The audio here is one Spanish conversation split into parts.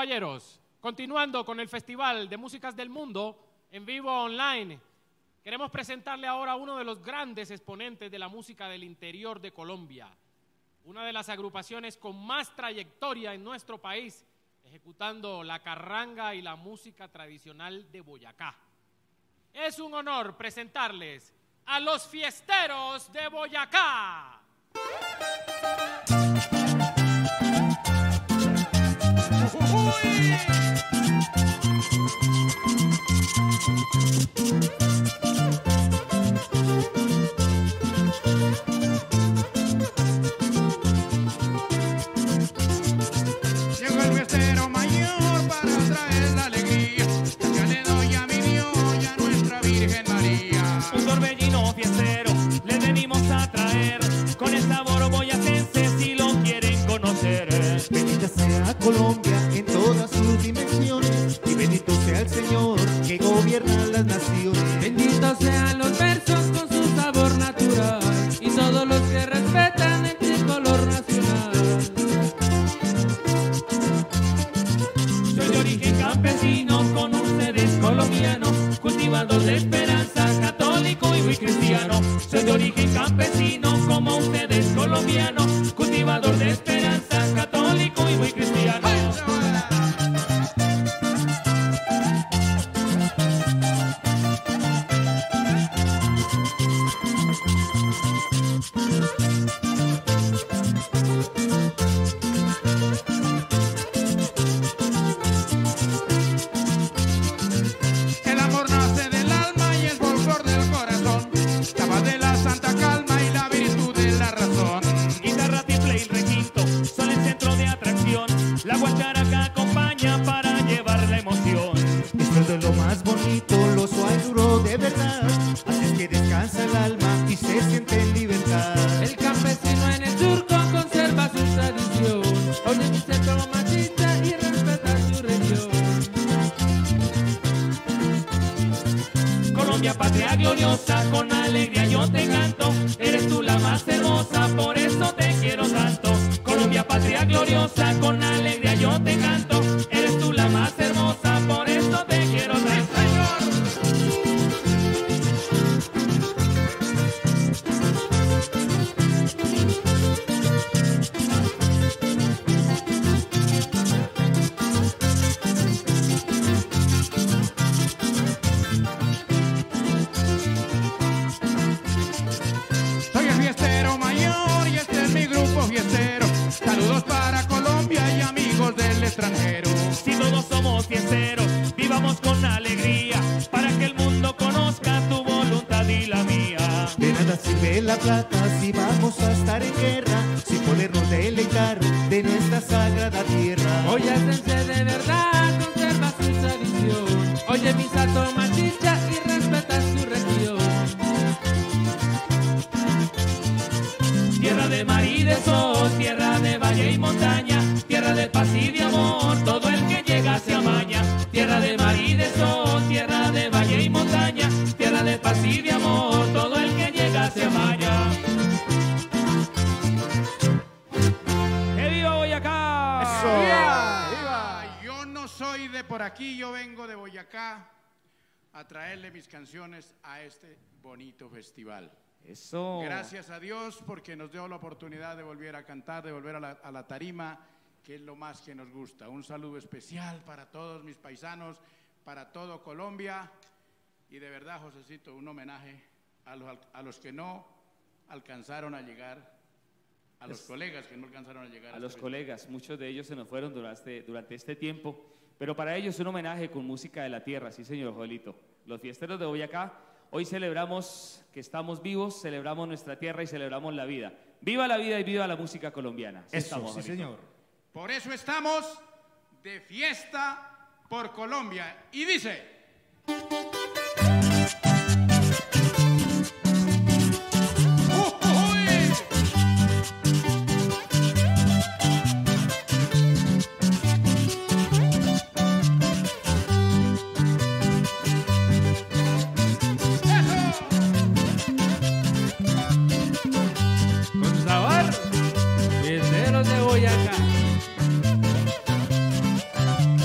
caballeros, continuando con el Festival de Músicas del Mundo en vivo online, queremos presentarle ahora a uno de los grandes exponentes de la música del interior de Colombia, una de las agrupaciones con más trayectoria en nuestro país, ejecutando la carranga y la música tradicional de Boyacá. Es un honor presentarles a los Fiesteros de Boyacá. Llegó el fiestero mayor para traer la alegría. Ya le doy a mi Dios y a nuestra Virgen María. Un torbellino fiestero le venimos a traer, con el sabor boyacense si lo quieren conocer. Bendita sea Colombia en todas sus dimensiones, y bendito sea el Señor que gobierna las naciones. Benditos sean los versos con su sabor natural, y todos los que respetan el tricolor nacional. Soy de origen campesino, con ustedes colombiano, cultivador de esperanza, católico y muy cristiano. Soy de origen campesino, como ustedes colombiano, cultivador de esperanza, católico y muy cristiano. El amor nace del alma y el folclor del corazón, capaz de la santa calma y la virtud de la razón. Guitarra, tiple y requinto son el centro de atracción. La guacharaca acompaña para llevar la emoción. Esto es de lo más bonito, lo suave duro de verdad, así es que descansa el alma y se siente en libertad. El campesino en el surco conserva su tradición, oye mi centro machista y respeta su región. Colombia, patria gloriosa, con alegría yo te canto. Eres tú la más hermosa, por eso te quiero tanto. Colombia, patria gloriosa, con alegría yo te canto. Eres tú la más hermosa, por eso te quiero tanto. Soy el fiestero mayor y este es mi grupo fiestero. Saludos para Colombia y amigos del extranjero. Si todos somos fiesteros, vivamos con alegría, para que el mundo conozca tu voluntad y la mía. De nada sirve la plata si vamos a estar en guerra, sin podernos deleitar de nuestra sagrada tierra. Boyacense de verdad conserva su tradición, oye mi santo machista y respeta su región. Tierra de mar y de sol, tierra de valle y montaña, tierra de paz y de amor, todo el que llega se amaña. Tierra de mar y de sol, tierra de valle y montaña, tierra de paz y de amor, todo el que llega se amaña. ¡Que viva Boyacá! ¡Viva! ¡Viva! Yo no soy de por aquí, yo vengo de Boyacá a traerle mis canciones a este bonito festival. Eso. Gracias a Dios porque nos dio la oportunidad de volver a cantar, de volver a la tarima, que es lo más que nos gusta. Un saludo especial para todos mis paisanos, para todo Colombia, y de verdad, Josecito, un homenaje a los que no alcanzaron a llegar, a los colegas que no alcanzaron a llegar. A los colegas, muchos de ellos se nos fueron durante este tiempo, pero para ellos un homenaje con música de la tierra, sí señor Joelito. Los fiesteros de Boyacá, hoy celebramos que estamos vivos, celebramos nuestra tierra y celebramos la vida. ¡Viva la vida y viva la música colombiana! Eso, Estamos, sí Joelito. señor. Por eso estamos de fiesta por Colombia. Y dice... Con sabor, fiesteros de Boyacá.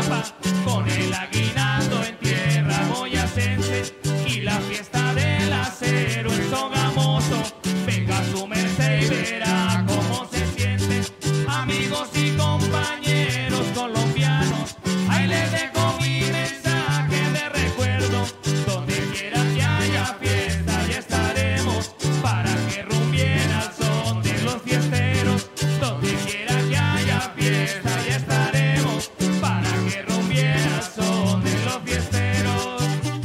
papa, con el aguinaldo en tierra boyacense y la fiesta del acero en Sogamoso. Venga su merced y verá cómo se siente. Amigos y compañeros colombianos, ahí les dejo mi mensaje de recuerdo. Donde quiera que haya fiesta, ya estaremos para que rumbien al son de los fiesteros. Donde quiera que haya fiesta, ya estaremos para que rumbien al son de los fiesteros.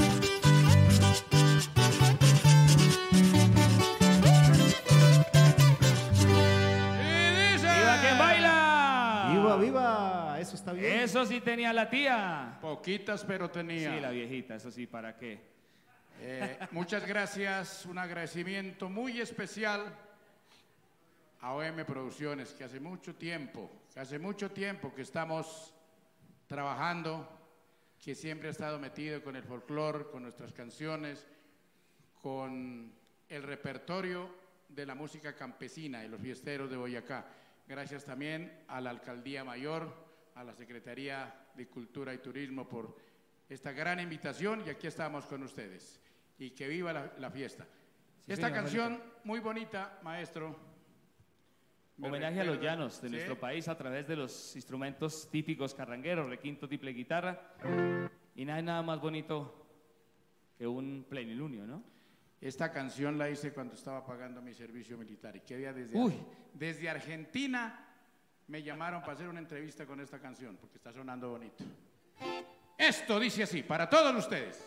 ¡Viva quien baila! ¡Viva, viva! Eso está bien. Eso sí tenía la tía. Poquitas, pero tenía. Sí, la viejita, eso sí, ¿para qué? Muchas gracias, un agradecimiento muy especial a OM Producciones, que hace mucho tiempo que estamos trabajando, que siempre ha estado metido con el folclore, con nuestras canciones, con el repertorio de la música campesina y los fiesteros de Boyacá. Gracias también a la Alcaldía Mayor, a la Secretaría de Cultura y Turismo por esta gran invitación, y aquí estamos con ustedes. Y que viva la fiesta. Sí, Esta señor, canción muy bonita, maestro. me Homenaje a los recuerda- llanos de ¿sí? nuestro país a través de los instrumentos típicos carrangueros, requinto, tiple, guitarra. Y no hay nada más bonito que un plenilunio, ¿no? Esta canción la hice cuando estaba pagando mi servicio militar y que había Uy. desde Argentina me llamaron para hacer una entrevista con esta canción porque está sonando bonito. Esto dice así, para todos ustedes.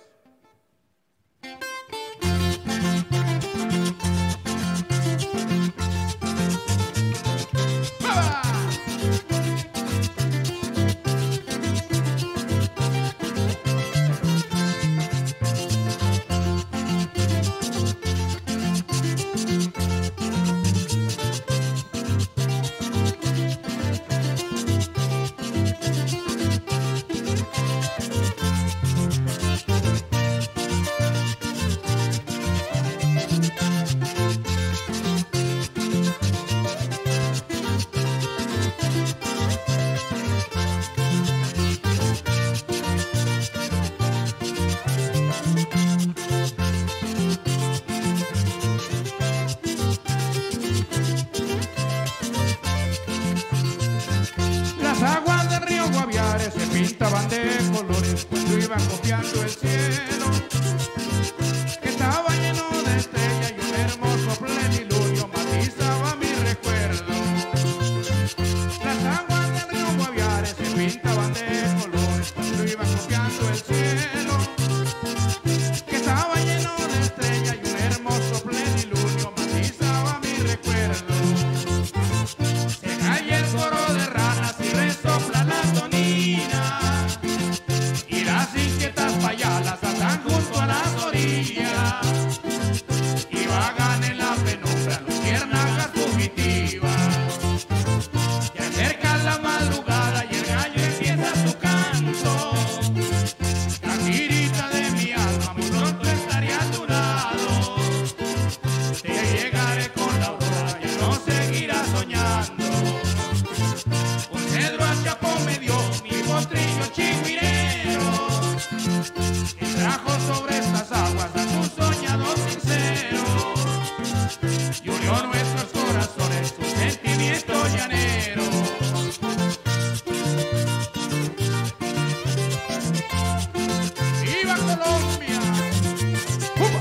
¡Vamos! Las aguas del río Guaviare se pintaban de colores cuando iban copiando el cielo, que estaba lleno de estrellas y un hermoso plenilunio matizaba mi recuerdo. Las aguas del río Guaviare se pintaban de colores cuando iban copiando el cielo, que estaba lleno de estrellas y un hermoso plenilunio matizaba mi recuerdo. Se cae el coro de ranas y resopla la tonina, y las inquietas payalas atan junto a las orillas y vagan en la penumbra luciérnagas fugitivas. Y acerca la madrugada y el gallo empieza su canto. Caquirita de mi alma, muy pronto estaré a tu lado. Te llegaré con la aurora, ya no seguirás soñando. Un cedro al chapo me dio mi potrillo chigüirero, que trajo sobre estas aguas a tu soñado sincero, y unió nuestros corazones tu sentimiento llanero. ¡Viva Colombia! ¡Upa!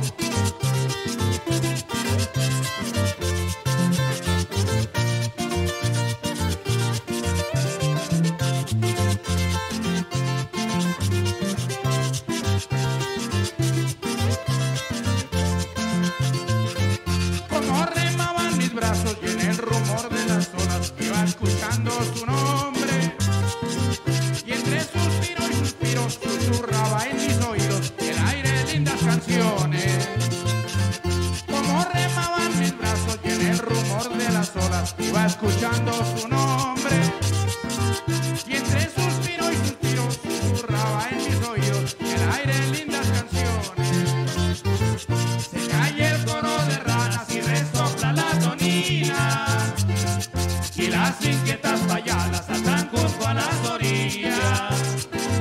Como remaban mis brazos y en el rumor de las olas iba escuchando su nombre, y entre suspiro y suspiro susurraba en mis oídos el aire de lindas canciones. Como remaban mis brazos y en el rumor de las olas iba escuchando su nombre, y entre suspiro y suspiro susurraba en mis oídos el aire de lindas canciones. Se cae el coro de ranas y resopla la tonina, y las inquietas payalas atan junto a las orillas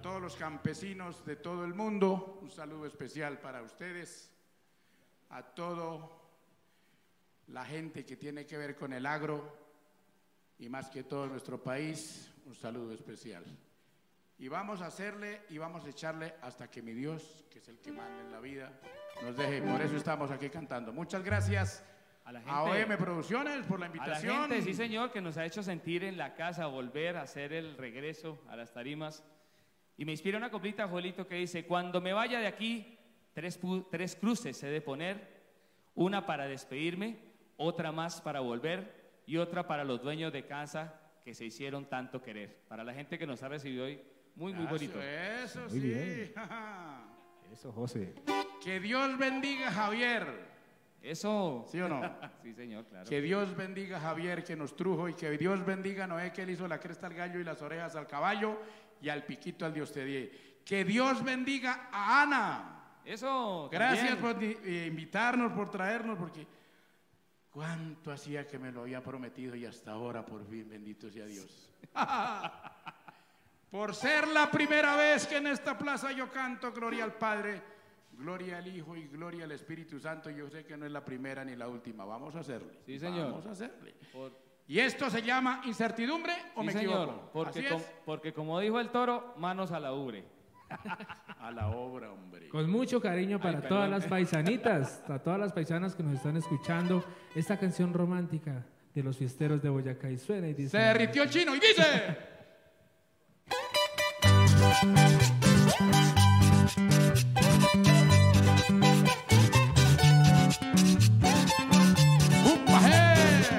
todos los campesinos de todo el mundo, un saludo especial para ustedes, a toda la gente que tiene que ver con el agro y más que todo nuestro país, un saludo especial. Y vamos a hacerle y vamos a echarle hasta que mi Dios, que es el que manda en la vida, nos deje. Por eso estamos aquí cantando. Muchas gracias A la a OM Producciones por la A la invitación. gente, sí señor, que nos ha hecho sentir en la casa, volver a hacer el regreso a las tarimas. Y me inspira una coplita, Joelito, que dice: cuando me vaya de aquí, tres cruces he de poner, una para despedirme, otra más para volver y otra para los dueños de casa que se hicieron tanto querer. Para la gente que nos ha recibido hoy, muy bonito. Eso Muy sí. bien. Eso, José. Que Dios bendiga a Javier. Eso. ¿Sí o no? Sí, señor, claro. Que Dios bendiga a Javier que nos trujo y que Dios bendiga a Noé que él hizo la cresta al gallo y las orejas al caballo y al piquito al Dios te die. Que Dios bendiga a Ana. Eso. Gracias también. por invitarnos, por traernos, porque cuánto hacía que me lo había prometido y hasta ahora por fin, bendito sea Dios. Por ser la primera vez que en esta plaza yo canto gloria al Padre, gloria al Hijo y gloria al Espíritu Santo. Yo sé que no es la primera ni la última, vamos a hacerle. Sí, señor. Vamos a hacerle. Por- ¿Y esto se llama incertidumbre o Sí, me señor, equivoco? Así porque como dijo el toro, manos a la ubre. a la obra, hombre. Con mucho cariño para Ay, todas perdón. las paisanitas, a todas las paisanas que nos están escuchando, esta canción romántica de los fiesteros de Boyacá y suena y dice... Se derritió el chino y dice... ¡Un pajé!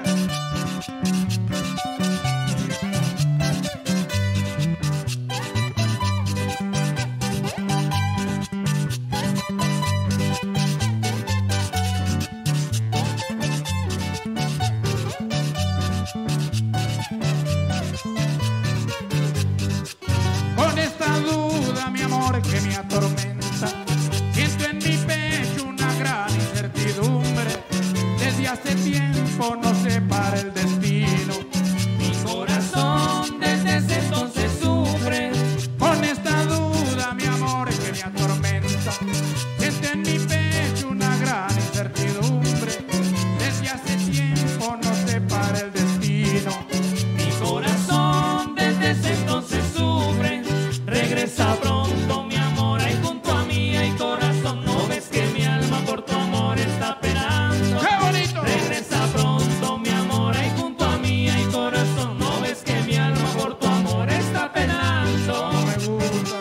Con esta duda, mi amor, que me atormenta, siento en mi pecho una gran incertidumbre. Desde hace tiempo no sé para el destino. Mi corazón desde ese entonces sufre. Con esta duda, mi amor, que me atormenta, siento en mi pecho una gran incertidumbre. Desde hace tiempo no sé para el destino. Mi corazón desde ese entonces sufre. Regresa pronto, mi amor, ahí junto a mí hay corazón. No ves que mi alma por tu amor está penando. ¡Qué bonito! Regresa pronto, mi amor, ahí junto a mí hay corazón. No ves que mi alma por tu amor está penando. No me gusta.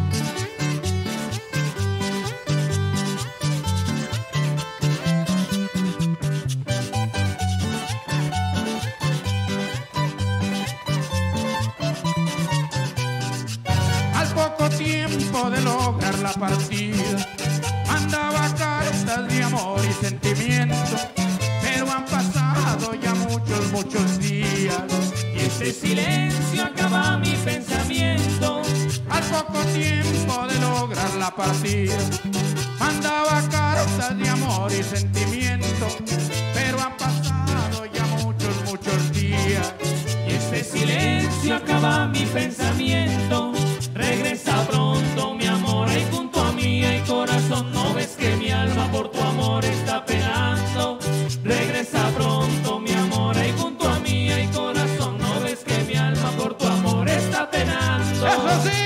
Al poco tiempo de lograr la partida, mandaba cartas de amor y sentimiento, pero han pasado ya muchos días. Y este silencio acaba mi pensamiento. Al poco tiempo de lograr la partida, mandaba cartas de amor y sentimiento, pero han pasado ya muchos días. Y este silencio acaba mi pensamiento. Regresa pronto, mi amor, ahí junto a mí hay corazón. No ves que mi alma por tu amor está penando. Regresa pronto, mi amor, ahí junto a mí hay corazón. No ves que mi alma por tu amor está penando. ¡Eso sí!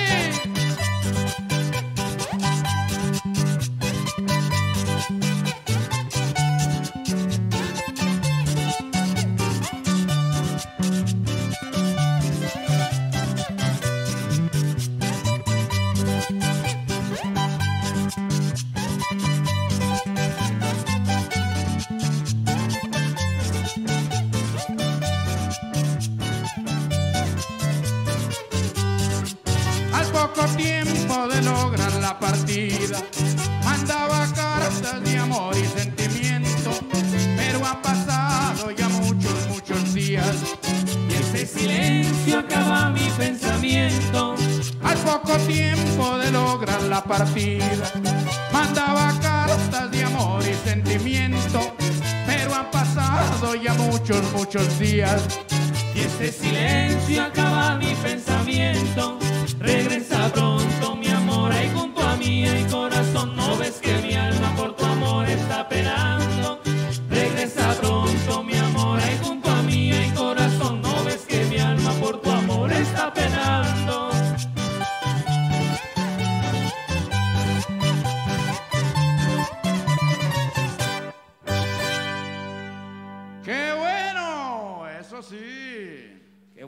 Al poco tiempo de lograr la partida, mandaba cartas de amor y sentimiento, pero han pasado ya muchos días. Y este silencio acaba mi pensamiento. Al poco tiempo de lograr la partida, mandaba cartas de amor y sentimiento, pero han pasado ya muchos días. Y este silencio acaba mi pensamiento. Regresa pronto,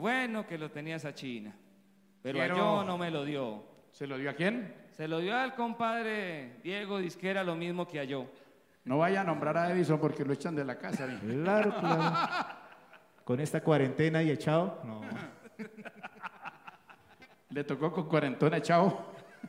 Qué bueno que lo tenía esa china. Pero Quiero- a yo no me lo dio. ¿Se lo dio a quién? Se lo dio al compadre Diego Disquera lo mismo que a yo. No vaya a nombrar a Edison porque lo echan de la casa. mijo. Claro, claro. Con esta cuarentena y echado, no. Le tocó con cuarentona echado.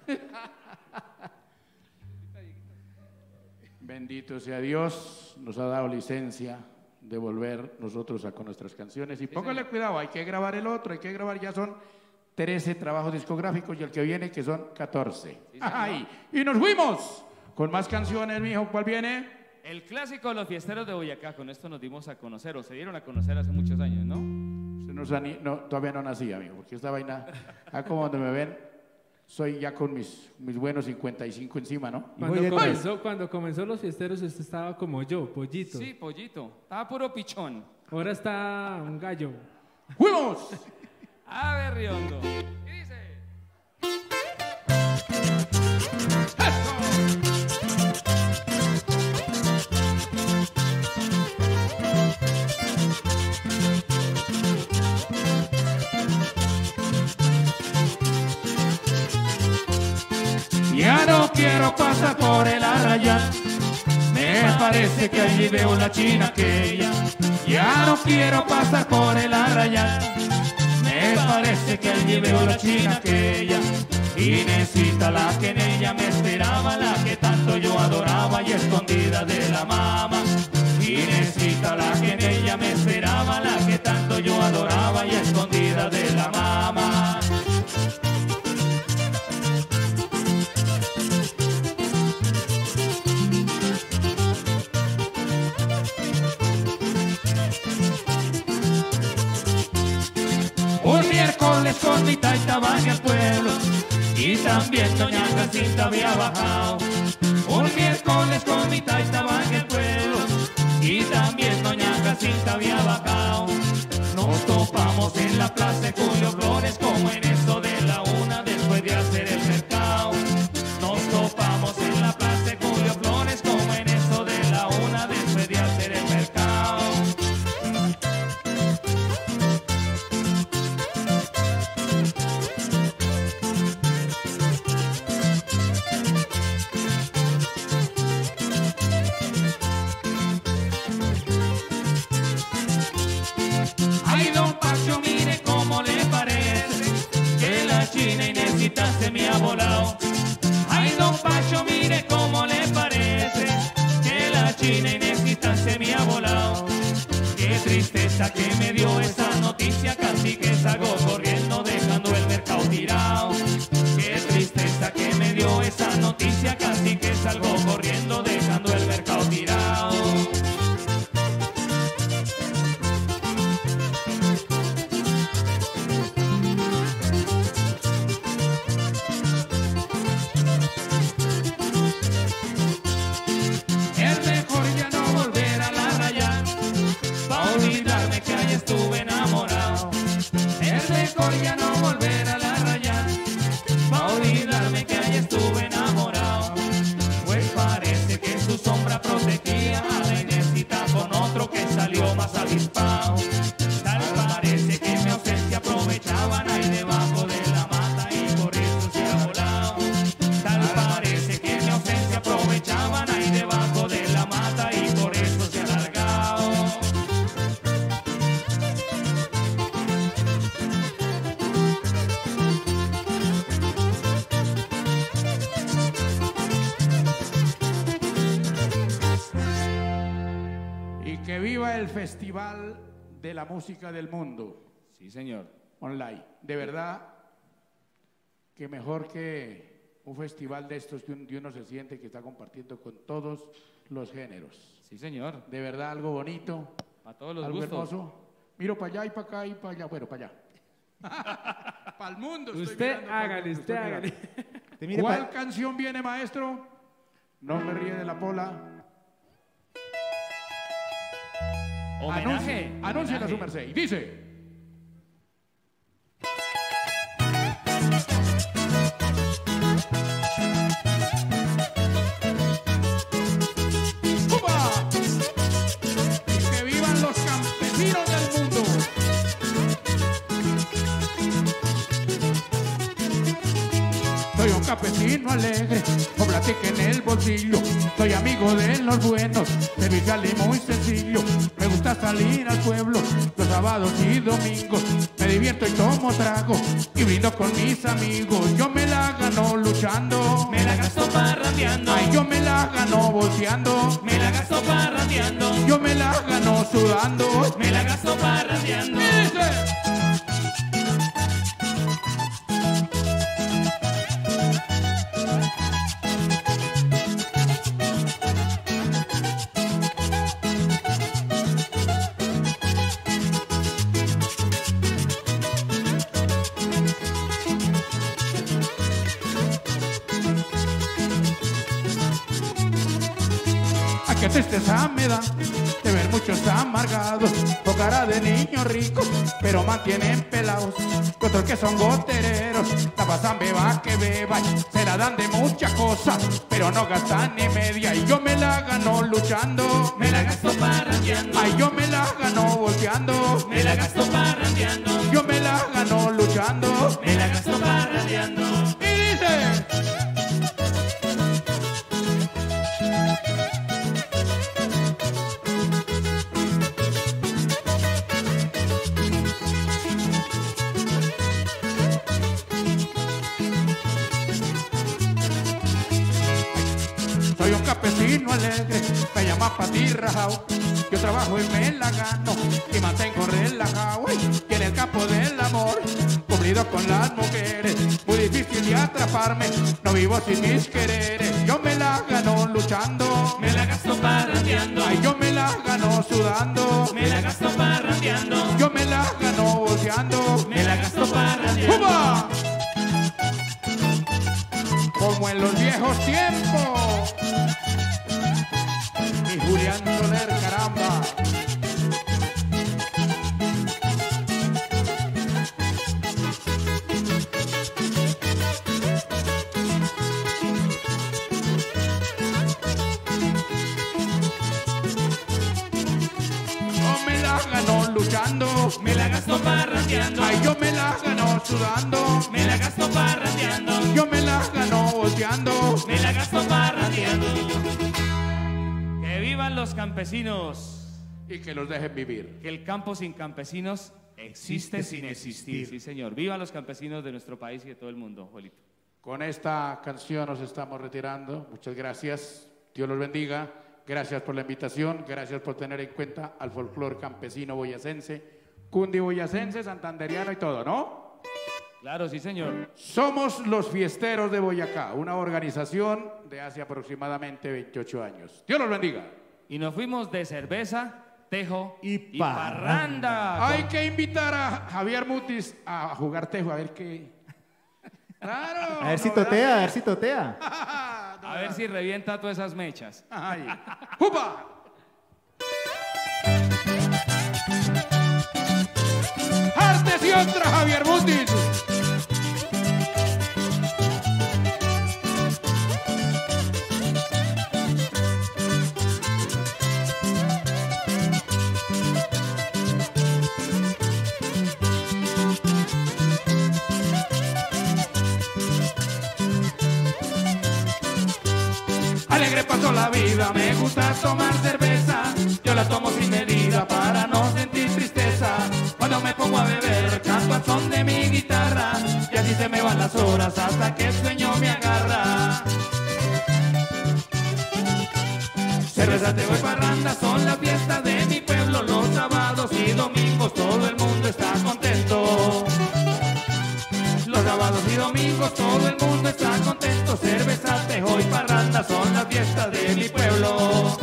Bendito sea Dios, nos ha dado licencia de volver nosotros con nuestras canciones. Y póngale cuidado, hay que grabar el otro, hay que grabar, ya son 13 trabajos discográficos y el que viene que son 14. ¡Ay! Y nos fuimos con más canciones, mijo. ¿Cuál viene? El clásico de los fiesteros de Boyacá. Con esto nos dimos a conocer, o se dieron a conocer hace muchos años, ¿no? Usted no, todavía no nacía, amigo, porque esta vaina, como donde me ven, soy ya con mis buenos 55 encima, ¿no? Y muy detrás. Cuando comenzó los fiesteros, usted estaba como yo, pollito. Sí, pollito. Estaba puro pichón. Ahora está un gallo. ¡Fuimos! A ver, Riondo. ¿Qué dice? Ya no quiero pasar por el Arrayán, me parece que allí veo la china aquella. Ya no quiero pasar por el Arrayán, me parece que allí veo la china aquella. Inesita, la que en ella me esperaba, la que tanto yo adoraba y escondida de la mama. Inesita, la que en ella me esperaba, la que tanto yo adoraba y escondida de la mama. Un miércoles con mi taita van al pueblo y también doña Jacinta había bajado. Un miércoles con mi taita van al pueblo y también doña Jacinta había bajado. Nos topamos en la plaza de Julio Flores como en esto de la una después de hacer el mercado. Nos topamos en la plaza de Julio Flores como en esto de la una después de hacer el mercado. Ay, don Pacho, mire cómo le parece que la china Inesita se me ha volado. Ay, don Pacho, mire cómo le parece que la china Inesita se me ha volado. Qué tristeza que me dio esa noticia, casi que salgo corriendo dejando el mercado tirado. Qué tristeza que me dio esa noticia, casi que salgo corriendo dejando el mercado tirado. Es mejor ya no volver a la raya, pa' olvidarme que ahí estuve enamorado. Es mejor ya no volver a la raya, pa' olvidarme que ahí estuve enamorado. Pues parece que su sombra protegía a la Inesita con otro que salió más avispado. Tal parece que mi ausencia aprovechaban ahí debajo de la mata y por eso se ha volado. Tal parece que mi ausencia aprovechaban ahí debajo de la mata y por eso se ha alargado. Y que viva el Festival de la Música del Mundo Sí, señor. online. De verdad, que mejor que un festival de estos que uno se siente que está compartiendo con todos los géneros. Sí, señor. De verdad, algo bonito, A todos los algo gustos. hermoso. Miro para allá y para acá y para allá. Bueno, para allá. Para el mundo. estoy Usted mirando pa'l hágale, mundo, usted estoy hágale. mirando. Te mire ¿Cuál pa- canción viene, maestro? No me ríe de la pola. Homenaje. Anúnciala su homenaje. merced. Y dice. ¡Upa! Y que vivan los campesinos del mundo. Soy un campesino alegre, con platica en el bolsillo. Soy amigo de los buenos, servicial y muy sencillo. Me gusta salir al pueblo los sábados y domingos. Me divierto y tomo trago y brindo con mis amigos. Yo me la gano luchando, Me la gasto parrandeando, ay, yo me la gano volteando, me la gasto parrandeando, yo me la gano sudando. me la gasto parrandeando. Qué tristeza me da de ver muchos amargados con cara de niños ricos, pero mantienen pelados. Otros que son gotereros, la pasan beba que beba, se la dan de muchas cosas, pero no gastan ni media. Y yo me la gano luchando, Me la gasto parrandeando, ay, yo me la gano volteando, me la gasto parrandeando, yo me la gano luchando. me la gasto parrandeando. Y dice... Soy un campesino alegre, me llama Pati Rajao. Yo trabajo y me la gano y mantengo relajado. Y en el campo del amor, cumplido con las mujeres, muy difícil de atraparme, no vivo sin mis quereres. Yo me la gano luchando, Me la gasto parrandeando, ay, yo me la gano sudando, me la gasto parrandeando, yo me la gano volteando. me la gasto parrandeando. ¡Juba! Como en los viejos tiempos. Y Julián Soler, caramba. Yo me la gano luchando, Me la gasto parrandeando, ay, yo me la gano sudando, me la gasto parrandeando, yo me la gano volteando. me la gasto parrandeando. Que vivan los campesinos. Y que los dejen vivir. Que el campo sin campesinos existe sin existir. Sí, señor. Vivan los campesinos de nuestro país y de todo el mundo, Joelito. Con esta canción nos estamos retirando. Muchas gracias. Dios los bendiga. Gracias por la invitación. Gracias por tener en cuenta al folclore campesino boyacense, cundiboyacense, santanderiano y todo, ¿no? Claro, sí, señor. Somos los Fiesteros de Boyacá, una organización de hace aproximadamente 28 años. Dios los bendiga. Y nos fuimos de cerveza, tejo Y parranda. Hay que invitar a Javier Mutis a jugar tejo, a ver qué. Claro. A ver si ¿verdad? totea, a ver si totea. A ver si revienta todas esas mechas. Ay. ¡Jupa! ¡Artes y otra, Javier Mutis! Alegre paso la vida, me gusta tomar cerveza. Yo la tomo sin medida para no sentir tristeza. Cuando me pongo a beber, canto al son de mi guitarra. Y así se me van las horas hasta que el sueño me agarra. Cerveza, te voy parranda, son las fiestas de mi pueblo. Los sábados y domingos todo el mundo está contento. Los sábados y domingos todo el mundo está contento. Cerveza, tejo y parranda son las fiestas de mi pueblo.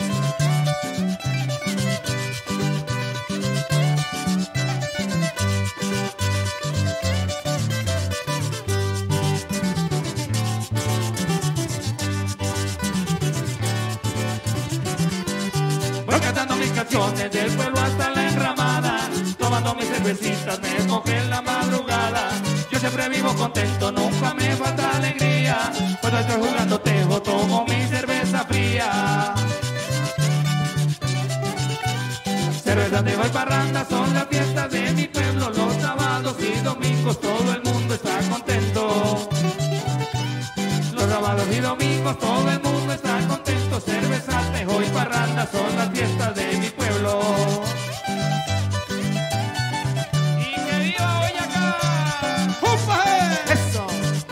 Voy cantando mis canciones del pueblo hasta la enramada, tomando mis cervecitas me coge en la madrugada. Yo siempre vivo contento, nunca me falta alegría. Cuando estoy jugando tejo, tomo mi cerveza fría. Cerveza, tejo y parranda son las fiestas de mi pueblo. Los sábados y domingos todo el mundo está contento. domingos, todo el mundo está contento. Cerveza, tejo y parranda son las fiestas de mi pueblo. ¡Y que viva Boyacá! ¡Upa! ¡Eso!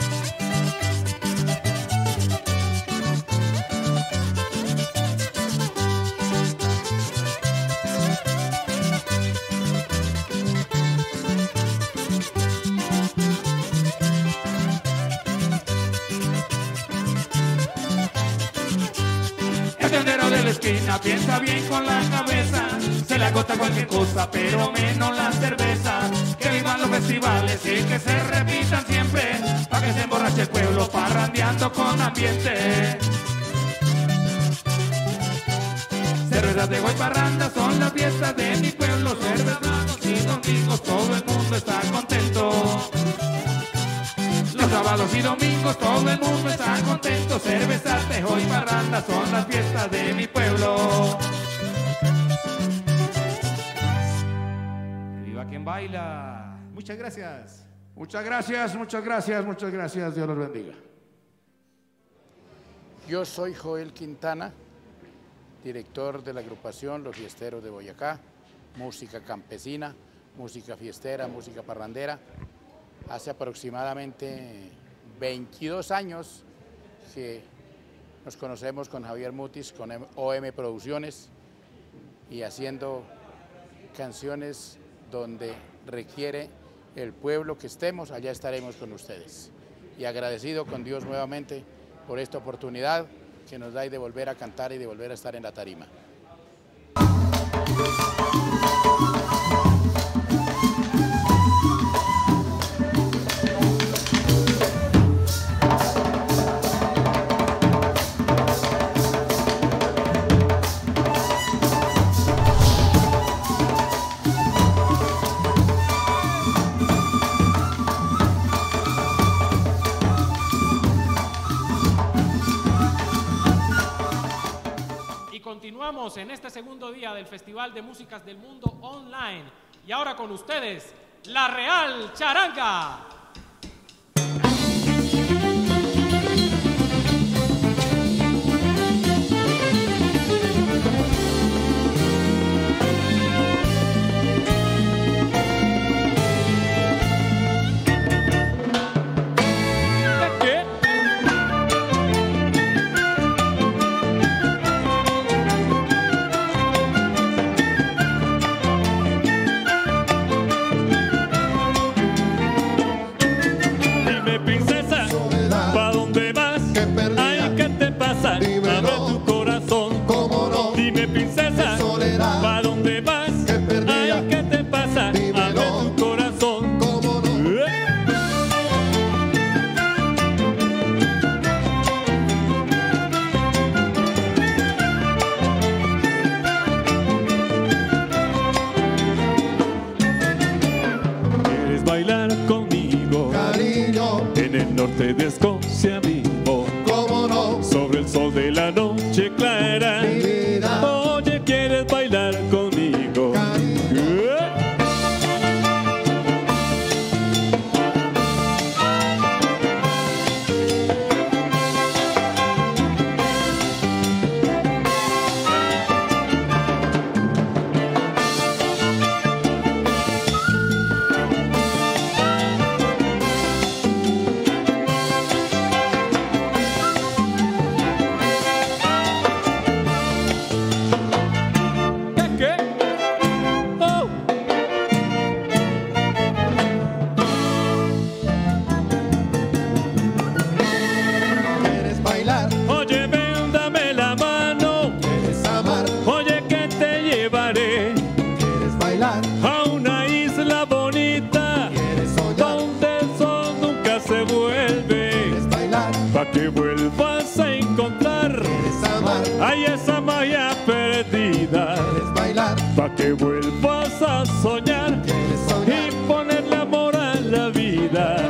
El tendero de la esquina piensa bien con la cabeza, se le agota cualquier cosa, pero menos la cerveza. Que vivan los festivales y que se repitan siempre, pa' que se emborrache el pueblo parrandeando con ambiente. Cervezas de hoy parranda son las fiestas de mi pueblo. Cervezas y domingos todo el mundo está contento. Los sábados y domingos todo el mundo está contento. Cerveza, tejo y parranda son las fiestas de mi pueblo. Que viva quien baila. Muchas gracias. Muchas gracias, muchas gracias, muchas gracias. Dios los bendiga. Yo soy Joel Quintana, director de la agrupación Los Fiesteros de Boyacá, música campesina, música fiestera, música parrandera. Hace aproximadamente 22 años que nos conocemos con Javier Mutis, con OM Producciones, y haciendo canciones donde requiere el pueblo que estemos, allá estaremos con ustedes. Y agradecido con Dios nuevamente por esta oportunidad que nos da y de volver a cantar y de volver a estar en la tarima. Continuamos en este segundo día del Festival de Músicas del Mundo Online. Y ahora con ustedes, La Real Charanga. De Escocia vivo, cómo no, sobre el sol de la noche clara. mi vida. Oye, ¿quieres bailar conmigo? Que vuelvas a encontrar ay, esa magia perdida, pa' que vuelvas a soñar y ponerle amor a la vida.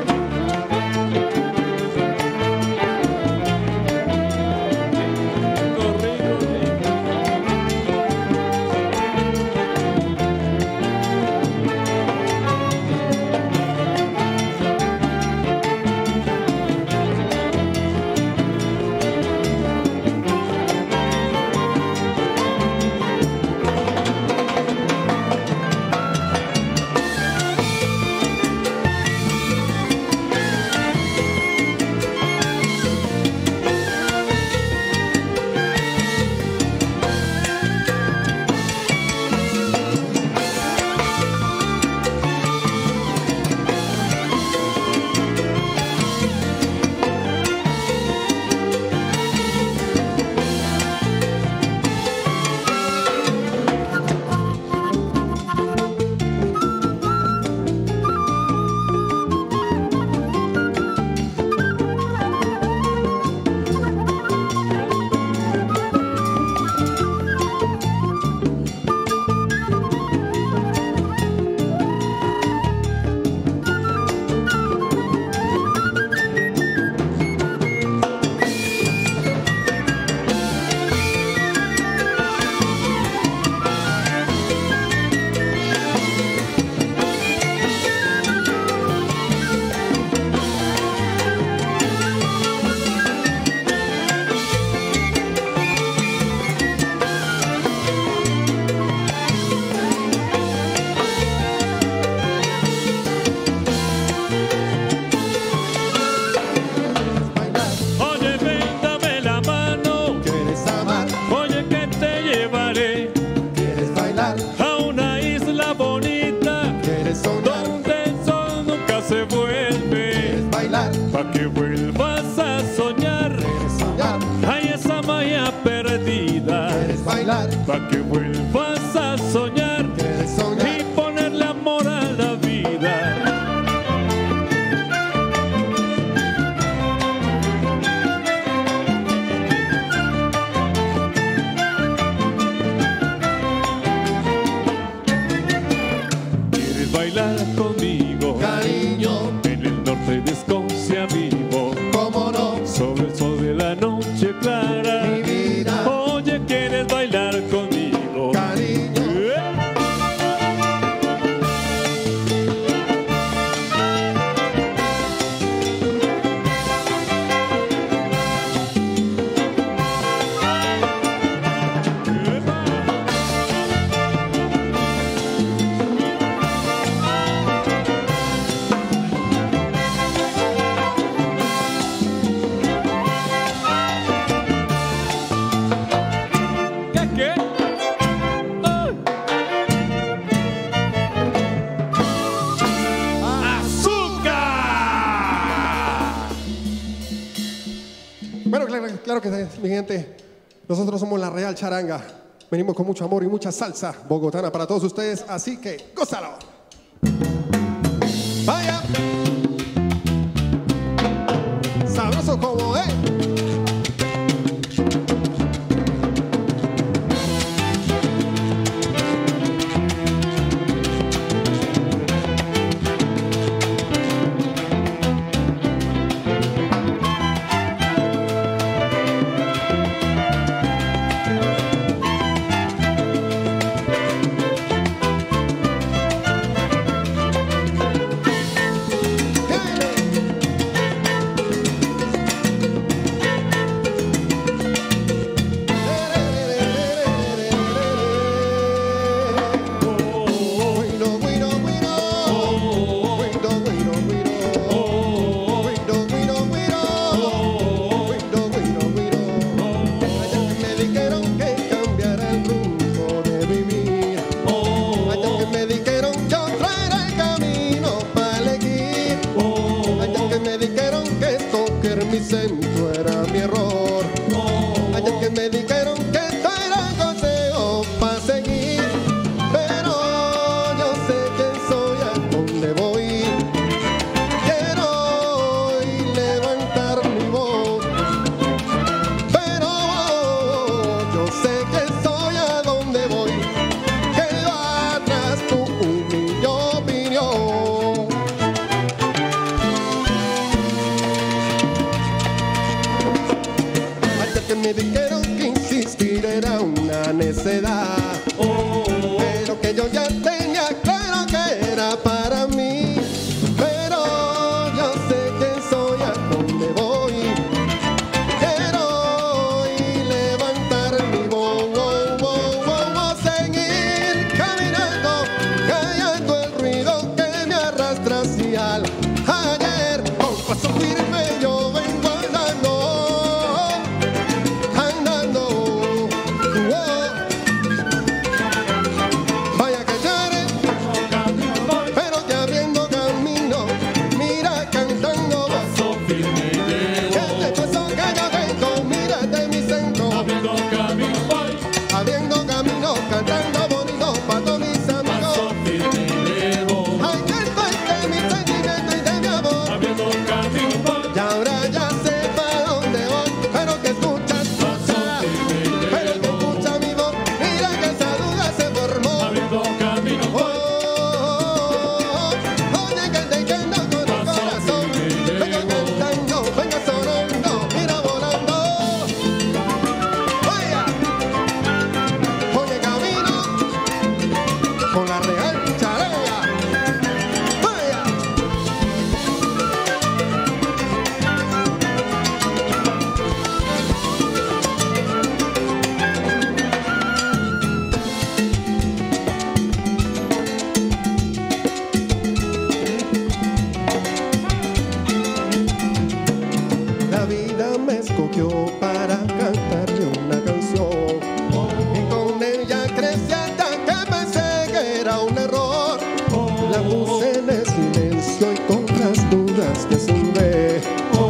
pa' que vuelvas a soñar. Hay esa magia perdida. Pa' que vuelvas a soñar y ponerle amor a la vida. ¿Quieres bailar conmigo? Cariño, En el norte de Escocia vivo. cómo no, Sobre el sol de la noche clara. mi vida. Oye, ¿quieres bailar conmigo? Cariño, ¿Qué? ¡Azúcar! bueno, claro que sí, mi gente. Nosotros somos la Real Charanga. Venimos con mucho amor y mucha salsa bogotana para todos ustedes, así que gózalo. Vaya. Sabroso como es. Mi centro era mi error. Ayer que me dijeron que esto era consejo para seguir, pero yo sé quién soy, a dónde voy. Quiero hoy levantar mi voz, pero yo sé quién soy, a dónde voy. Quedo atrás tu humilde opinión. Que me dijeron que insistir era una necedad, pero que yo ya tenía claro que era para mí. Pero yo sé quién soy, a dónde voy. Quiero hoy levantar mi voz, seguir caminando, callando el ruido que me arrastra hacia el ayer. Con paso firme yo vengo andando. Vaya que llore, pero que abriendo camino, mira cantando. Paso firme llevo. Que te paso que yo vengo, mírate mi centro. Abriendo camino voy. Abriendo camino, cantando bonito para todos mis amigos. Paso firme llevo. Ay, que estoy de mi sentimiento y de mi amor. Abriendo camino voy. Y ahora ya sé para dónde voy, pero que escuchas, pero que escucha mi voz, mira que esa duda se formó. Abriendo camino Oh, voy. oye que te quedo con el corazón, vengo cantando, vengo sonando, mira volando. Vaya, oye camino con la Real Charanga. Vaya. La vida me escogió para cantarle una canción, y con ella crecí hasta que pensé que era un error. La puse en el silencio y con las dudas que sembré,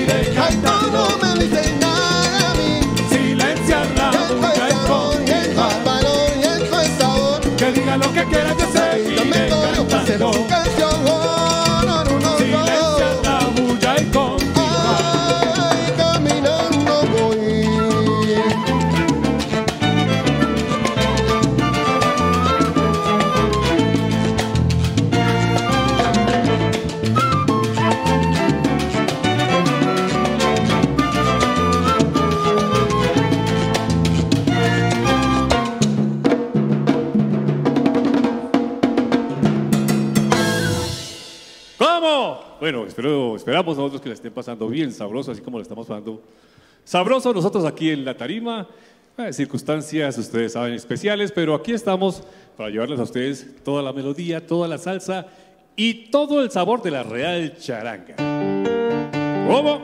de cantar. No me dicen nada a mí. Silencia la bulla y continúa. Valor y esto es sabor. Que diga lo que quiera, yo seguiré cantando. Silencia la bulla y continúa. Ay, caminando voy. ¿Cómo? Bueno, esperamos nosotros que la estén pasando bien sabroso, así como la estamos pasando sabroso nosotros aquí en la tarima. Circunstancias, ustedes saben, especiales, pero aquí estamos para llevarles a ustedes toda la melodía, toda la salsa y todo el sabor de la real charanga. ¿Cómo?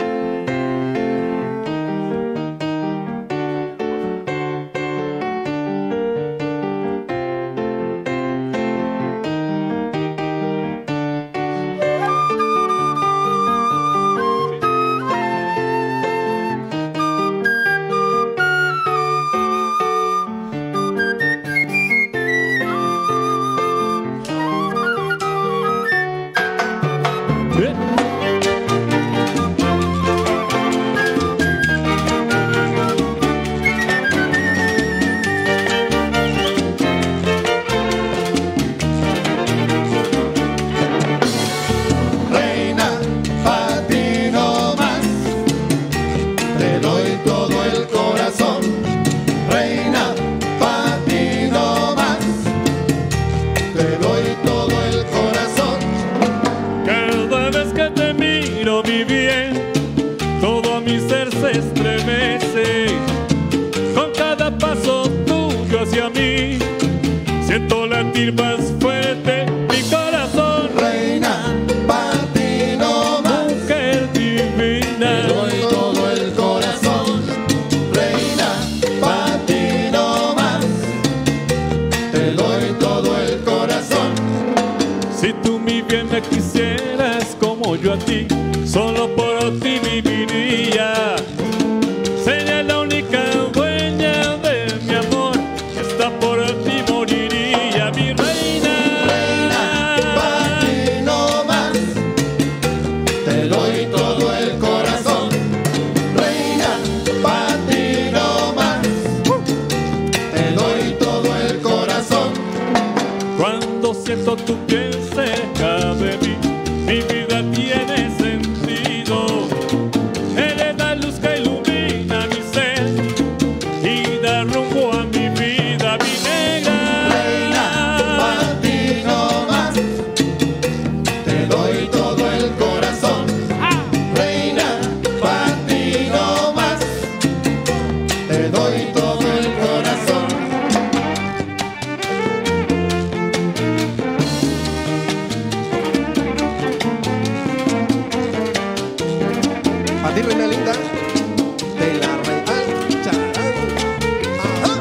Reina, pa' ti no más. Te doy todo el corazón. Reina, pa' ti no más. Te doy todo el corazón. Cada vez que te miro, mi bien, todo mi ser se estremece. Con cada paso tuyo hacia mí, siento latir más fuerte mi corazón. Reina, pa' ti no más. Mujer divina, Te doy todo el corazón. Reina, pa' ti no más. Te doy todo el corazón. si tú mi bien me quisieras como yo a ti, solo por ti viviría. Sería la única dueña de mi amor, hasta por ti moriría, mi reina. Pa' ti no más. Te doy todo el corazón. Reina, pa' ti no más. Te doy todo el corazón. Cuando siento tu piel cerca de mí, mi vida tiene sentido. Eres la luz que ilumina mi ser y da rumbo a mi vida, mi negra. Pa' ti no más. Te doy todo el corazón. Reina, pa' ti no más. Te doy todo el corazón. A ti, reina linda, de la real charanga. Ajá.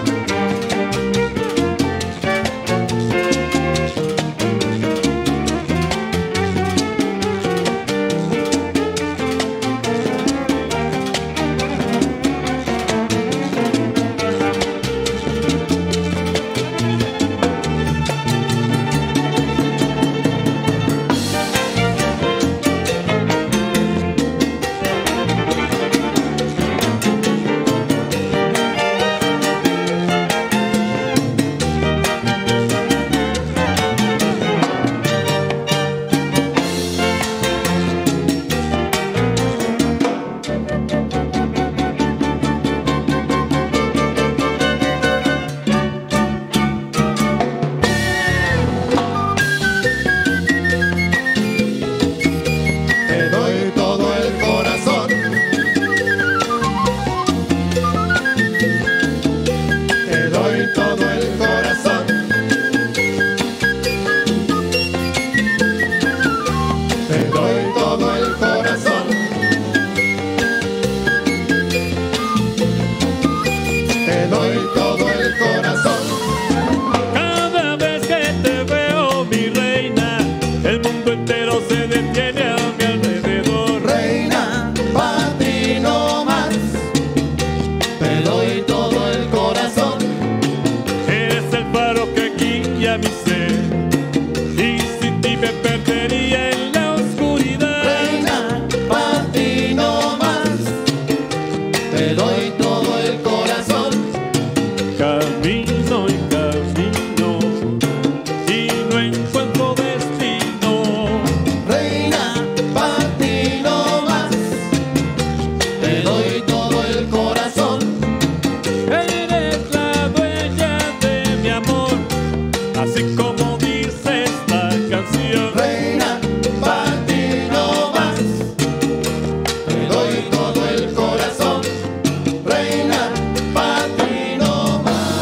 doy todo el corazón. Eres la dueña de mi amor, así como dice esta canción. Reina, para ti no más. Te doy todo el corazón. Reina, para ti no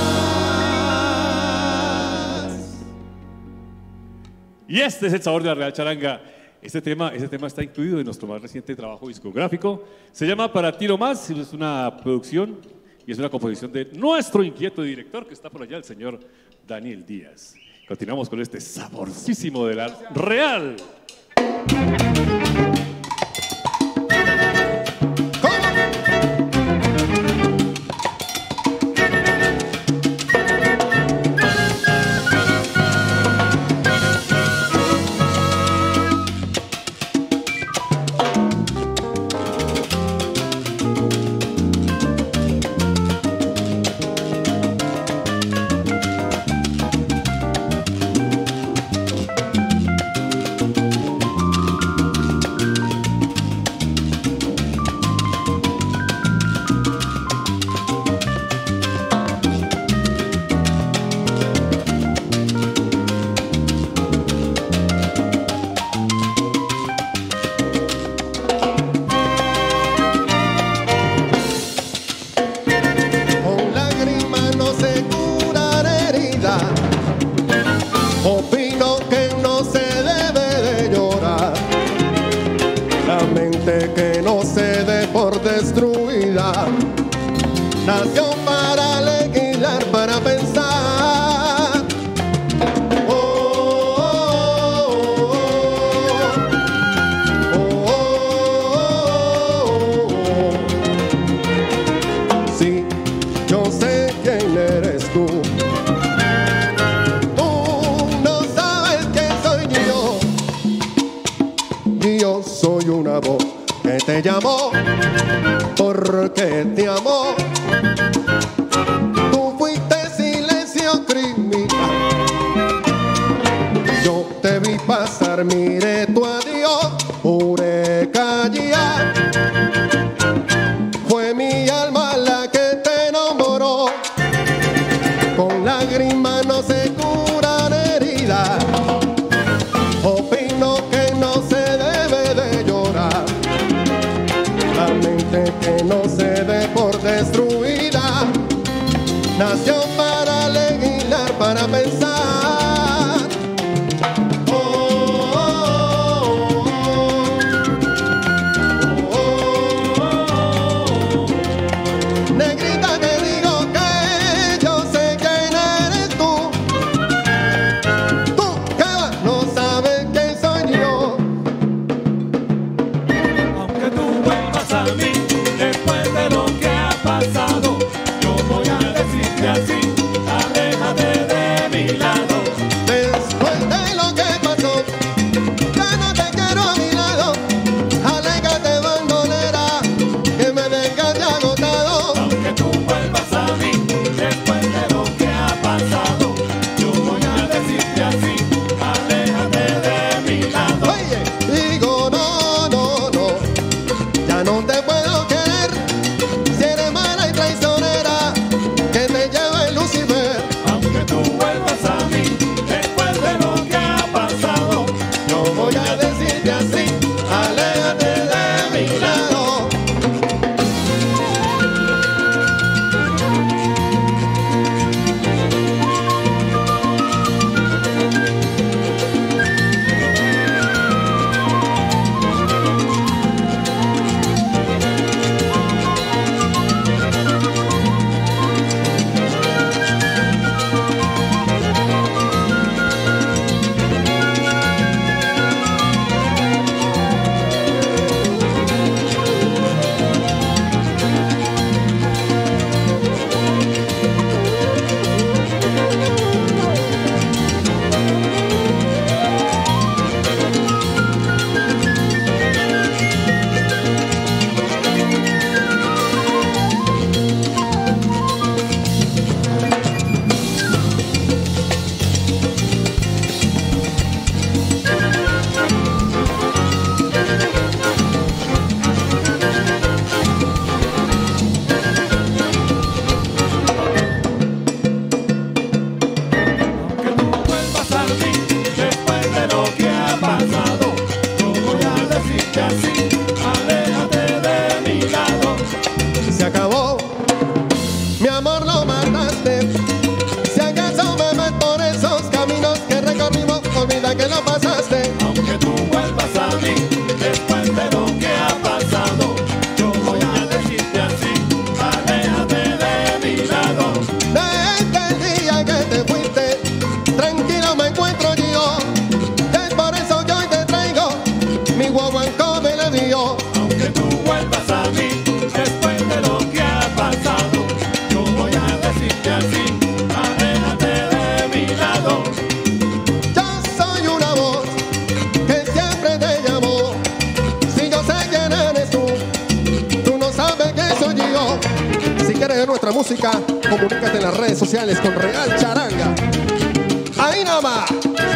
más. Y este es el sabor de la Real Charanga. Este tema está incluido en nuestro más reciente trabajo discográfico. Se llama Para ti no más. Es una producción y es una composición de nuestro inquieto director que está por allá, el señor Daniel Díaz. Continuamos con este saborcísimo de la Real. Opino que no se debe de llorar, la mente que no se dé por destruida, nació para legislar, para pensar. Sí, yo sé quién eres tú. Yo soy una voz que te llamó porque te amó. Tú fuiste silencio criminal. Yo te vi pasar, miré tu adiós, juré callar. Fue mi alma la que te enamoró. Con lágrimas no se curan heridas. Opino que no se debe de llorar, la mente que no se dé por destruida, nació para legislar, para pensar. Negrita, te digo que yo sé quién eres tú. Tú que no sabes quién soy yo. Aunque tú vuelvas a mí después de Si quieres ver nuestra música, comunícate en las redes sociales con Real Charanga. Ahí nada más.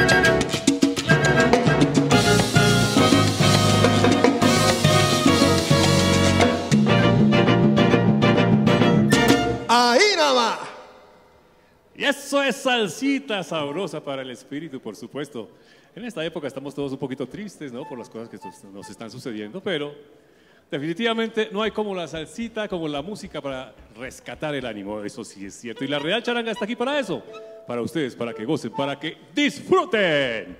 Ahí nada más. Y eso es salsita sabrosa para el espíritu, por supuesto. En esta época estamos todos un poquito tristes, ¿no? Por las cosas que nos están sucediendo, pero definitivamente no hay como la salsita, como la música para rescatar el ánimo. Eso sí es cierto. Y la Real Charanga está aquí para eso. Para ustedes, para que gocen, para que disfruten.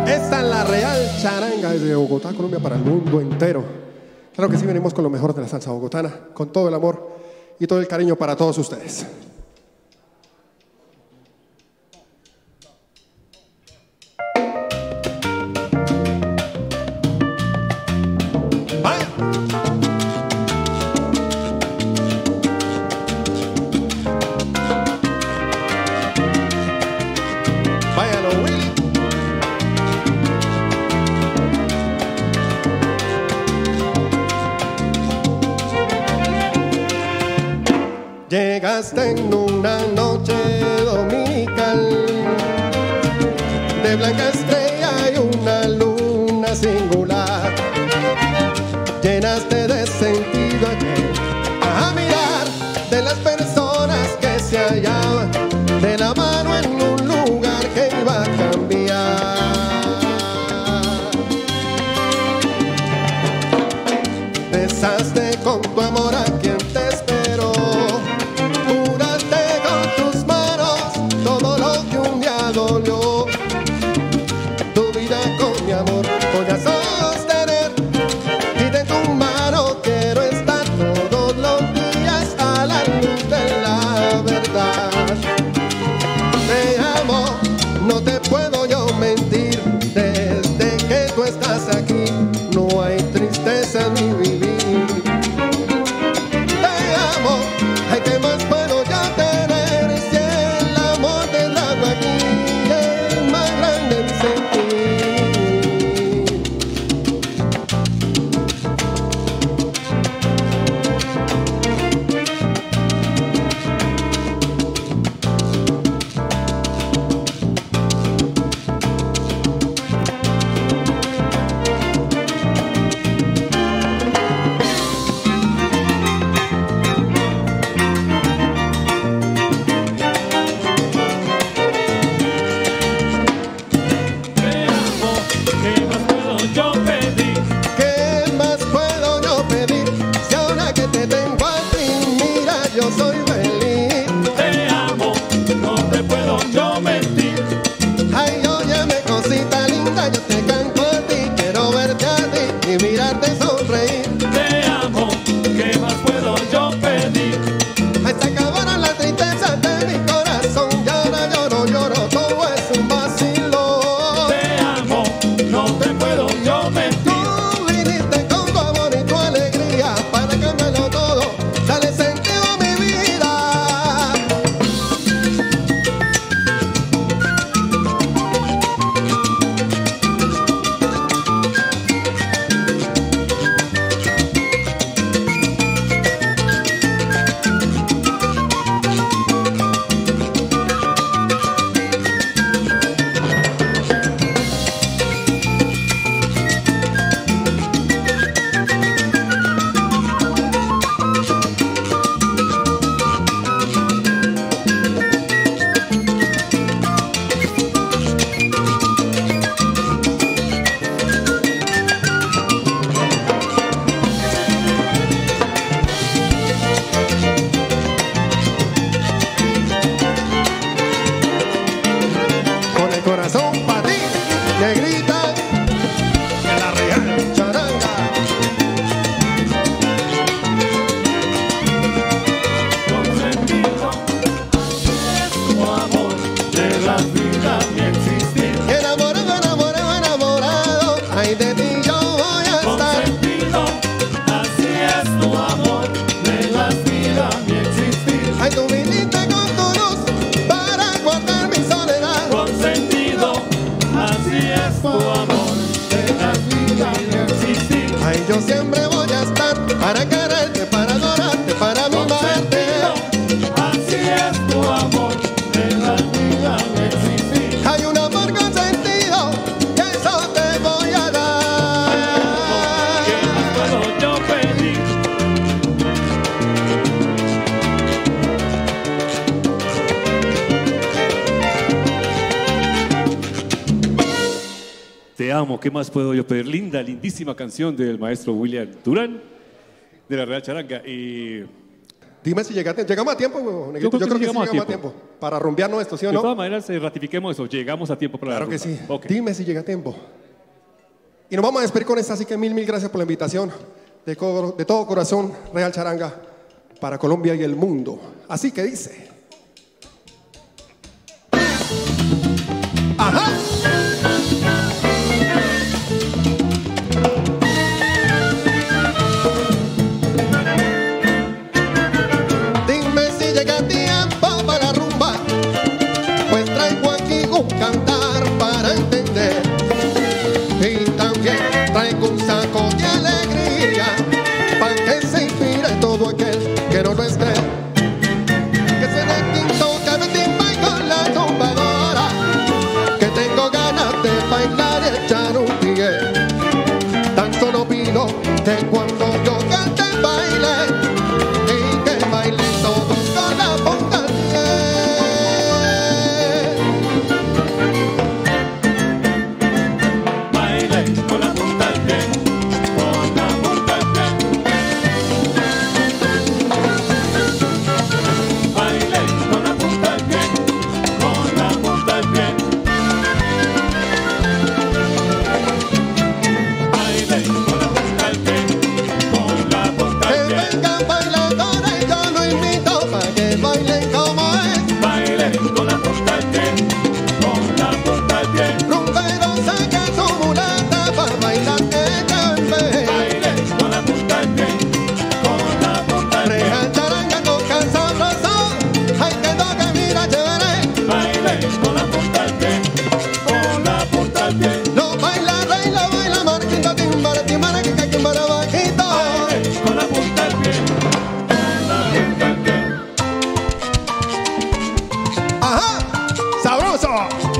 Esta es la Real Charanga desde Bogotá, Colombia, para el mundo entero. Claro que sí, venimos con lo mejor de la salsa bogotana, con todo el amor y todo el cariño para todos ustedes. Llegaste en una noche dominical de blanca estrella y una luna singular. Llenaste de sentido a mirar de las personas que se hallaban de la mano en un lugar que iba a cambiar. Besaste con tu amor a quien te esperó. Dolió tu vida con mi amor, voy a sostener y de tu mano quiero estar todos los días a la luz de la verdad. Te amo, no te puedo yo mentir, desde que tú estás aquí no hay tristeza en mi vivir. Te amo, ay, ¿qué más puedo yo tener si el amor te trajo aquí? Yo siempre voy a estar para quererte, para adorarte, para mimarte. Así es tu amor, de la vida me existir. Hay un amor consentido, y eso te voy a dar. ¿Qué más puedo yo pedir? Te amo, ¿qué más puedo yo pedir? Linda, lindísima canción del maestro William Durán de la Real Charanga. Y Dime si llegamos a tiempo, Negrito. Yo creo que sí llegamos a tiempo. Para rumbearnos esto, ¿sí o no? De todas maneras, ratifiquemos eso. Llegamos a tiempo para Claro la que rumba. sí. Ok. Dime si llega a tiempo. Y nos vamos a despedir con esta, así que mil gracias por la invitación. De todo corazón, Real Charanga, para Colombia y el mundo. Así que dice. ¡Ajá! Dime si llega tiempo para la rumba, pues traigo aquí un cantar para entender. Y también traigo un saco de alegría, para que se inspire todo aquel que no lo esté. Que se le quinto, que me timba y con la tumbadora, que tengo ganas de bailar y echar un pie. Tan solo pido que cuando yo cante baile, y que bailen todos con la punta al pie. Baile con la punta al pie, con la punta al pie. Baile con la punta al pie, con la punta al pie. Baile con la punta al pie, con la punta Que al pie. vengan bailadores y yo lo invito para que bailen como es. Baile con la punta al pie, con la punta al pie. Rumbero saca su mulata para bailar ella en vez. Baile con la punta al pie, con la punta al pie. Real Charanga toca sabroso, ay que toca mira chévere. Baile con la punta al pie, con la punta al pie. Lo baila rey, lo baila marquito, timbara, timbara, que timbara bajito. Baile con la punta al pie, con la punta al pie. Ajá, sabroso.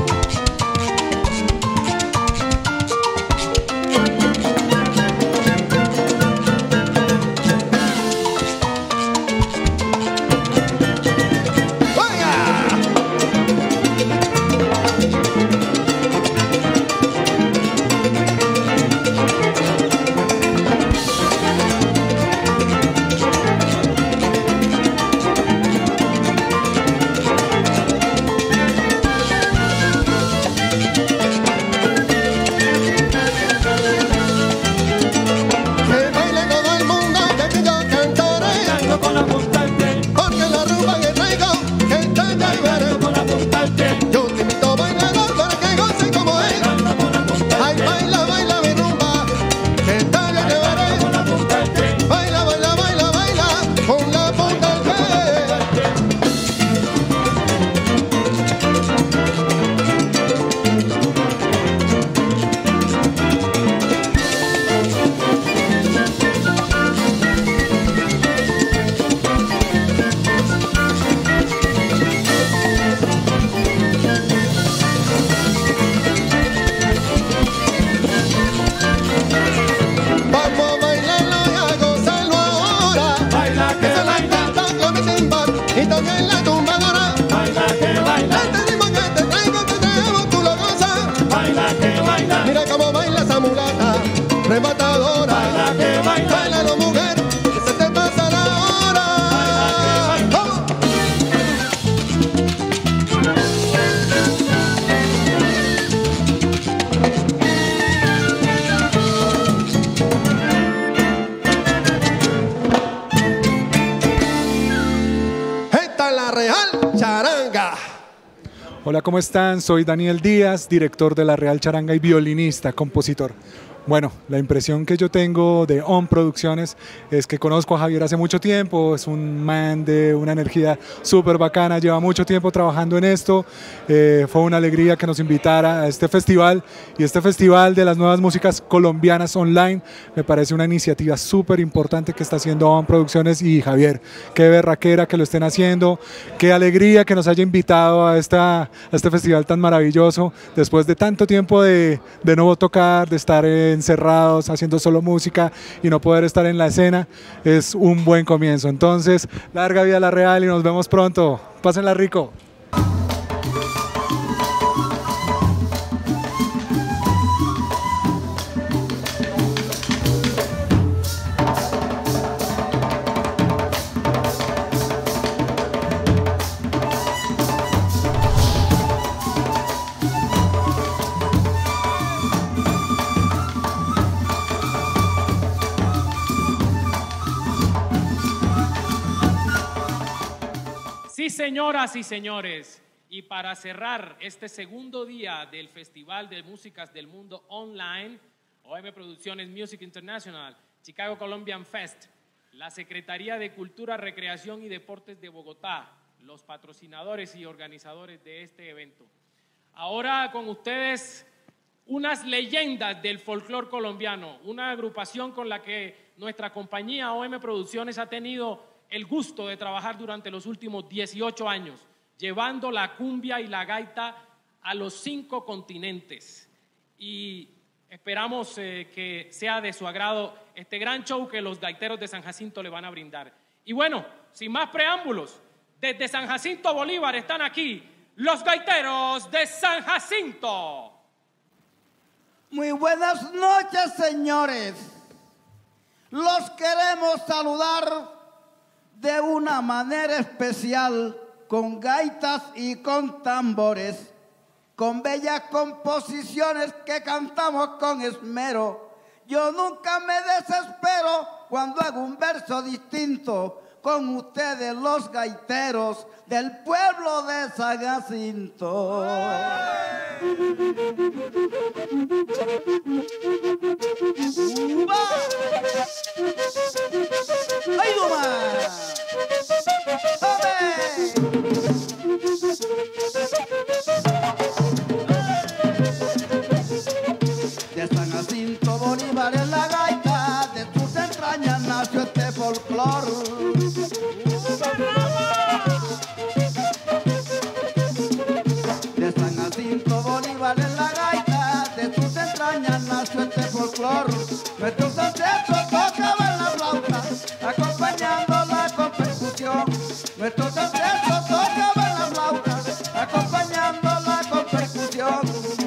¡Vaya! Que baile todo el mundo, que yo cantaré. Bailando con la punta al pie, Porque la rumba que traigo, que está chévere. con la punta al pie. Yo te invito a bailar para que gocen como es. Bailando con la punta al Ay, pie, baila, baila mi rumba, que está bien chévere. con la punta al pie. Baila, baila, baila, baila, con la punta del pie. Vamos a bailarlo y a gozarlo ahora. Baila Que que se la baila, encanta con mi timbal y también la tumbadora. baila que baila, Este ritmo que te traigo, que traemos, tú lo gozas. baila que baila. Mira cómo baila esa mulata, rematadora. Baila que baila. Bailalo, mujer, que se te pasa la hora. ¡Vamos! Esta es la Real Charanga. Hola, ¿cómo están? Soy Daniel Díaz, director de la Real Charanga y violinista, compositor. Bueno, la impresión que yo tengo de On Producciones es que conozco a Javier hace mucho tiempo, es un man de una energía súper bacana, lleva mucho tiempo trabajando en esto, fue una alegría que nos invitara a este festival, y este festival de las nuevas músicas colombianas online me parece una iniciativa súper importante que está haciendo On Producciones. Y Javier, qué berraquera que lo estén haciendo, qué alegría que nos haya invitado a este festival tan maravilloso, después de tanto tiempo de no tocar, de estar encerrados haciendo solo música y no poder estar en la escena. Es un buen comienzo. Entonces, larga vida a la Real y nos vemos pronto. Pásenla rico. señoras y señores, y para cerrar este segundo día del Festival de Músicas del Mundo Online, OM Producciones Music International, Chicago Colombian Fest, la Secretaría de Cultura, Recreación y Deportes de Bogotá, los patrocinadores y organizadores de este evento. Ahora con ustedes, unas leyendas del folclore colombiano, una agrupación con la que nuestra compañía OM Producciones ha tenido el gusto de trabajar durante los últimos 18 años, llevando la cumbia y la gaita a los 5 continentes. Y esperamos que sea de su agrado este gran show que los gaiteros de San Jacinto le van a brindar. Y bueno, sin más preámbulos, desde San Jacinto Bolívar están aquí los gaiteros de San Jacinto. Muy buenas noches, señores. Los queremos saludar de una manera especial, con gaitas y con tambores, con bellas composiciones que cantamos con esmero. Yo nunca me desespero cuando hago un verso distinto con ustedes, los gaiteros del pueblo de San Jacinto. ¡Ay, nomás! De San Jacinto Bolívar en la gaita, de tus entrañas nació este folclor. De San Jacinto Bolívar en la gaita, de tus entrañas nació este folclor. Nuestros ancestros tocaban la flauta, acompañándola con percusión. Nuestros ancestros tocaban la flauta, acompañándola con percusión.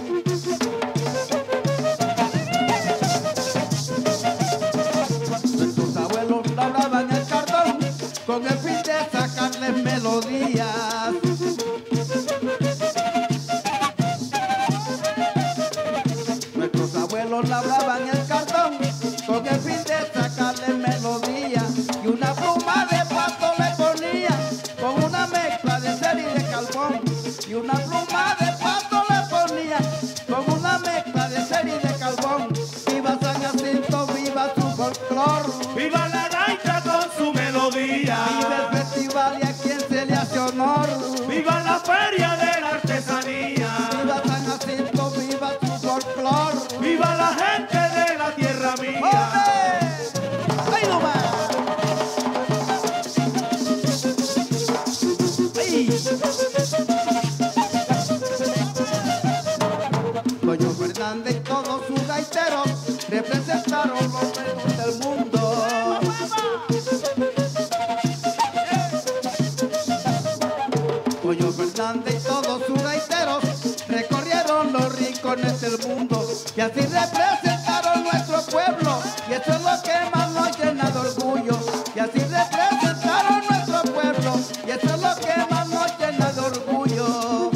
Nuestros abuelos labraban el cardón con el fin de sacarles melodías. Nuestros abuelos labraban el cartón con el fin de sacarle melodía, y una pluma de pato le ponía con una mezcla de cera y de carbón. Y una pluma de pato le ponía con una mezcla de cera y de carbón. Viva San Jacinto, viva su folclor, Viva la gaita con su melodía. viva el festival y a quien se le hace honor. Viva la feria de la artesanía. Viva San Jacinto, viva su folclor. Viva la gente de la tierra mía. ¡Ole! ¡Ay, no más! ¡Ay! Doño Fernández y todos sus gaiteros representaron los reinos del mundo. Doño Fernández y todos sus gaiteros recorrieron los rincones del mundo, y así representaron nuestro pueblo, y eso es lo que más nos llena de orgullo. Y así representaron nuestro pueblo, y eso es lo que más nos llena de orgullo.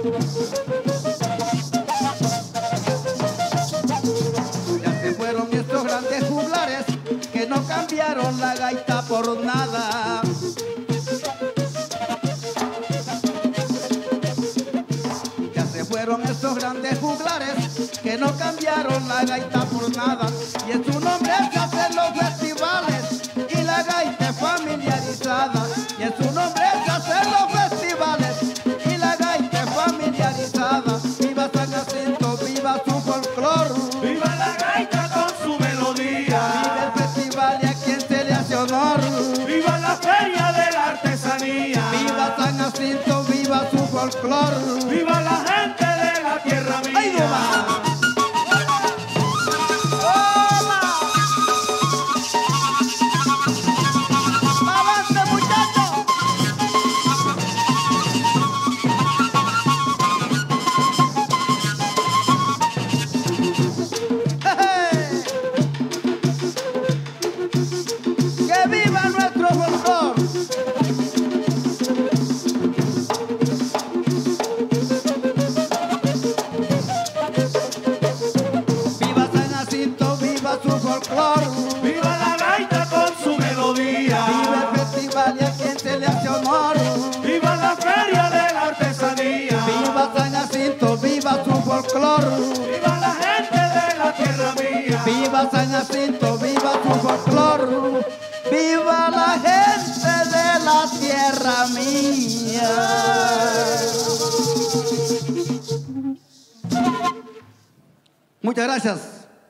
Ya se fueron estos grandes juglares que no cambiaron la gaita por nada. Ya se fueron estos grandes juglares que no cambiaron la gaita por nada. Y en su nombre se hacen los festivales y la gaita es familiarizada. Y en su nombre se hacen los festivales y la gaita es familiarizada. Viva San Jacinto, viva su folclor. Viva la gaita con su melodía. Viva el festival y a quien se le hace honor. Viva la feria de la artesanía. Viva San Jacinto, viva su folclor. Viva la gente de la tierra mía. ¡Ay, no más! ¡Avance, muchachos! ¡Que viva nuestro folclor! folclor. Viva la gente de la tierra mía. Viva San Jacinto, viva su folclor. Viva la gente de la tierra mía. Muchas gracias.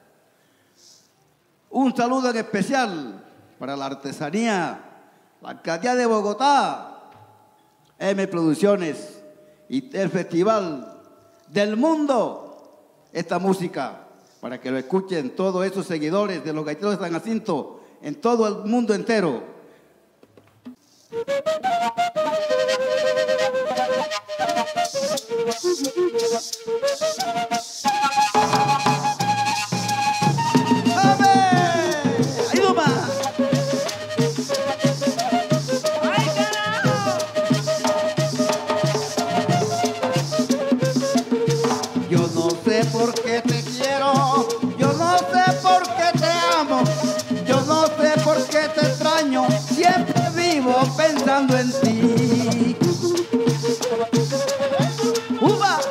Un saludo en especial para la artesanía, la alcaldía de Bogotá, M Producciones y el Festival del Mundo. Esta música, para que lo escuchen todos esos seguidores de los gaiteros de San Jacinto en todo el mundo entero. Por qué te quiero, yo no sé por qué te amo, yo no sé por qué te extraño, siempre vivo pensando en ti. ¡Uva!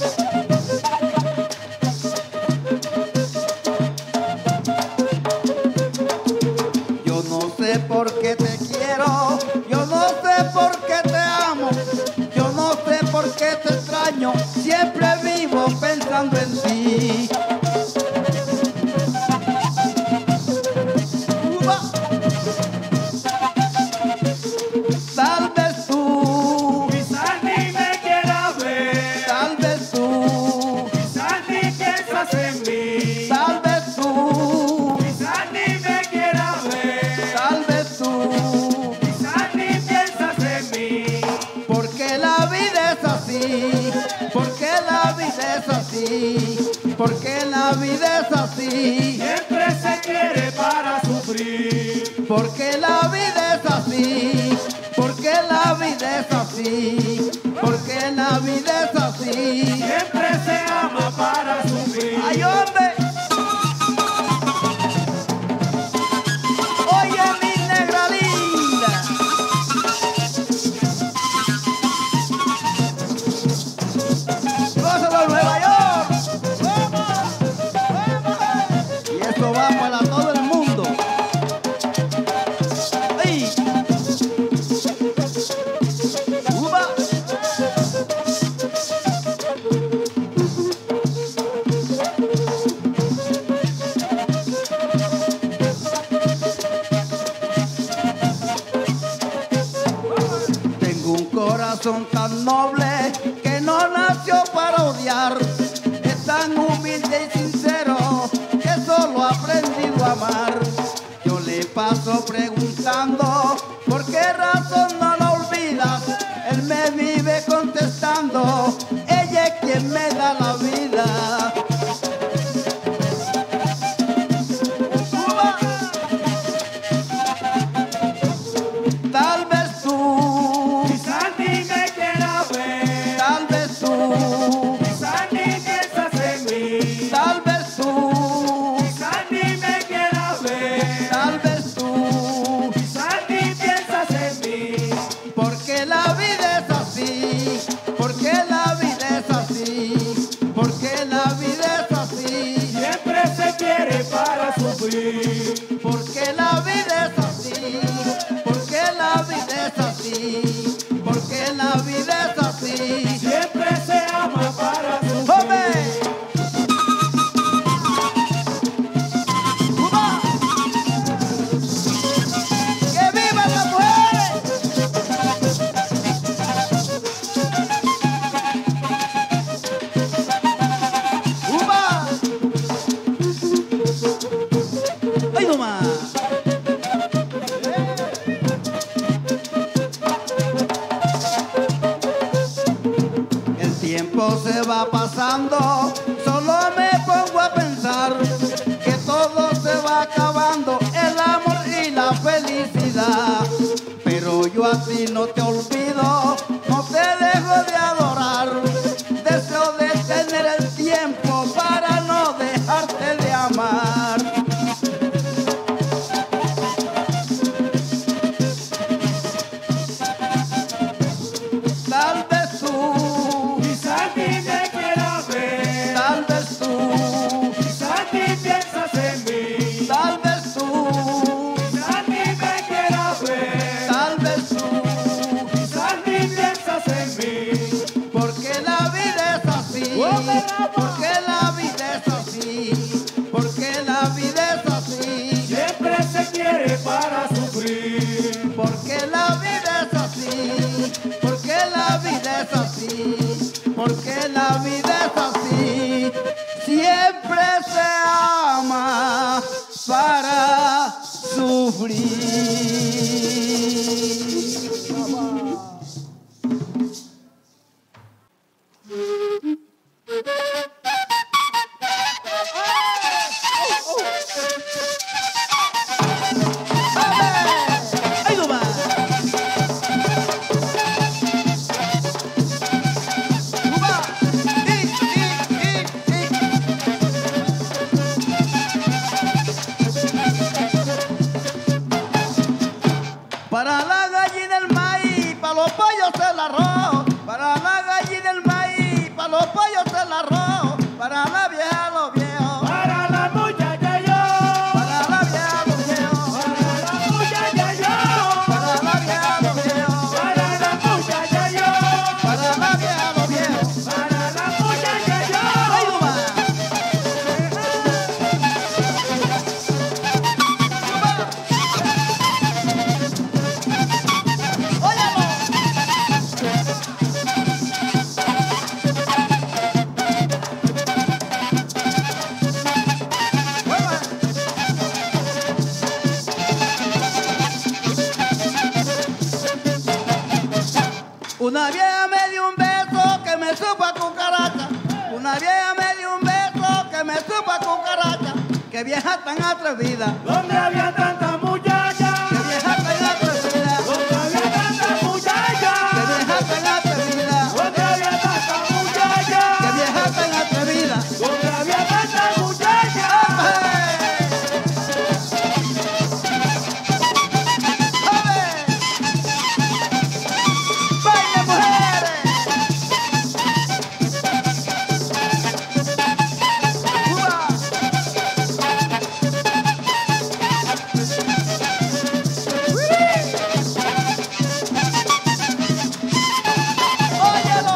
Yo no sé por qué te quiero, yo no sé por qué te amo, yo no sé por qué te extraño, siempre vivo pensando en ti. Tal vez tú quizás ni me quieras ver. Tal vez tú quizás ni piensas en mí. Tal vez tú quizás ni me quieras ver. Tal vez tú quizás ni piensas en mí. Porque la vida es así, porque la vida es así, porque la vida es así. Siempre se quiere para sufrir. Porque la vida es así, porque la vida es así, porque la vida es así. Siempre se ama para sufrir. ¡Ay, hombre! Oye, mi negra linda. ¡Gózalo, Nueva York! Y esto va para todo el mundo. ¡Ay! ¡Uva! Tengo un corazón tan noble que no nació para odiar. Es tan humilde y sincero que solo ha aprendido a amar. Yo le paso preguntando por qué razón no la olvidas. Él me vive contestando, ella es quien me da la vida. Tal vez tú quizás ni me quieras ver. Tal vez tú quizás ni piensas en mí. Tal vez tú quizás ni me quieras ver. Tal vez tú quizás ni piensas en mí. porque la vida es así, porque la vida es así, porque la vida es así. Siempre se quiere para sufrir. Porque la vida es así, porque la vida es así, porque la vida es así. Siempre se ama para sufrir. ¡Hombre! ¡Uva! ¡Que vivan las mujeres! ¡Uva! ¡Ay, no! sufrir. ¡Ay, no va! Para la gallina el maíz, para los pollos el arroz. Para la gallina el maíz, para los pollos el arroz. Para la vieja los viejos. Para la muchacha yo. Para la vieja los viejos. Para la muchacha yo. Para la vieja los viejos. Para la muchacha yo. Para la vieja los viejos. Para la muchacha yo. ¡Ay, no va! ¡Óyalo! Una vieja me dio un beso que me supo a cucaracha. Una vieja me dio un beso que me supo a cucaracha. Qué vieja tan atrevida. ¿Dónde había tanta muchacha? Qué vieja tan atrevida. ¿Dónde había tanta muchacha? Qué vieja tan atrevida. ¿Dónde había tanta muchacha? Qué vieja tan atrevida. ¿Dónde había tanta muchacha? ¡Baile, mujeres! ¡Uva! ¡Óyelo!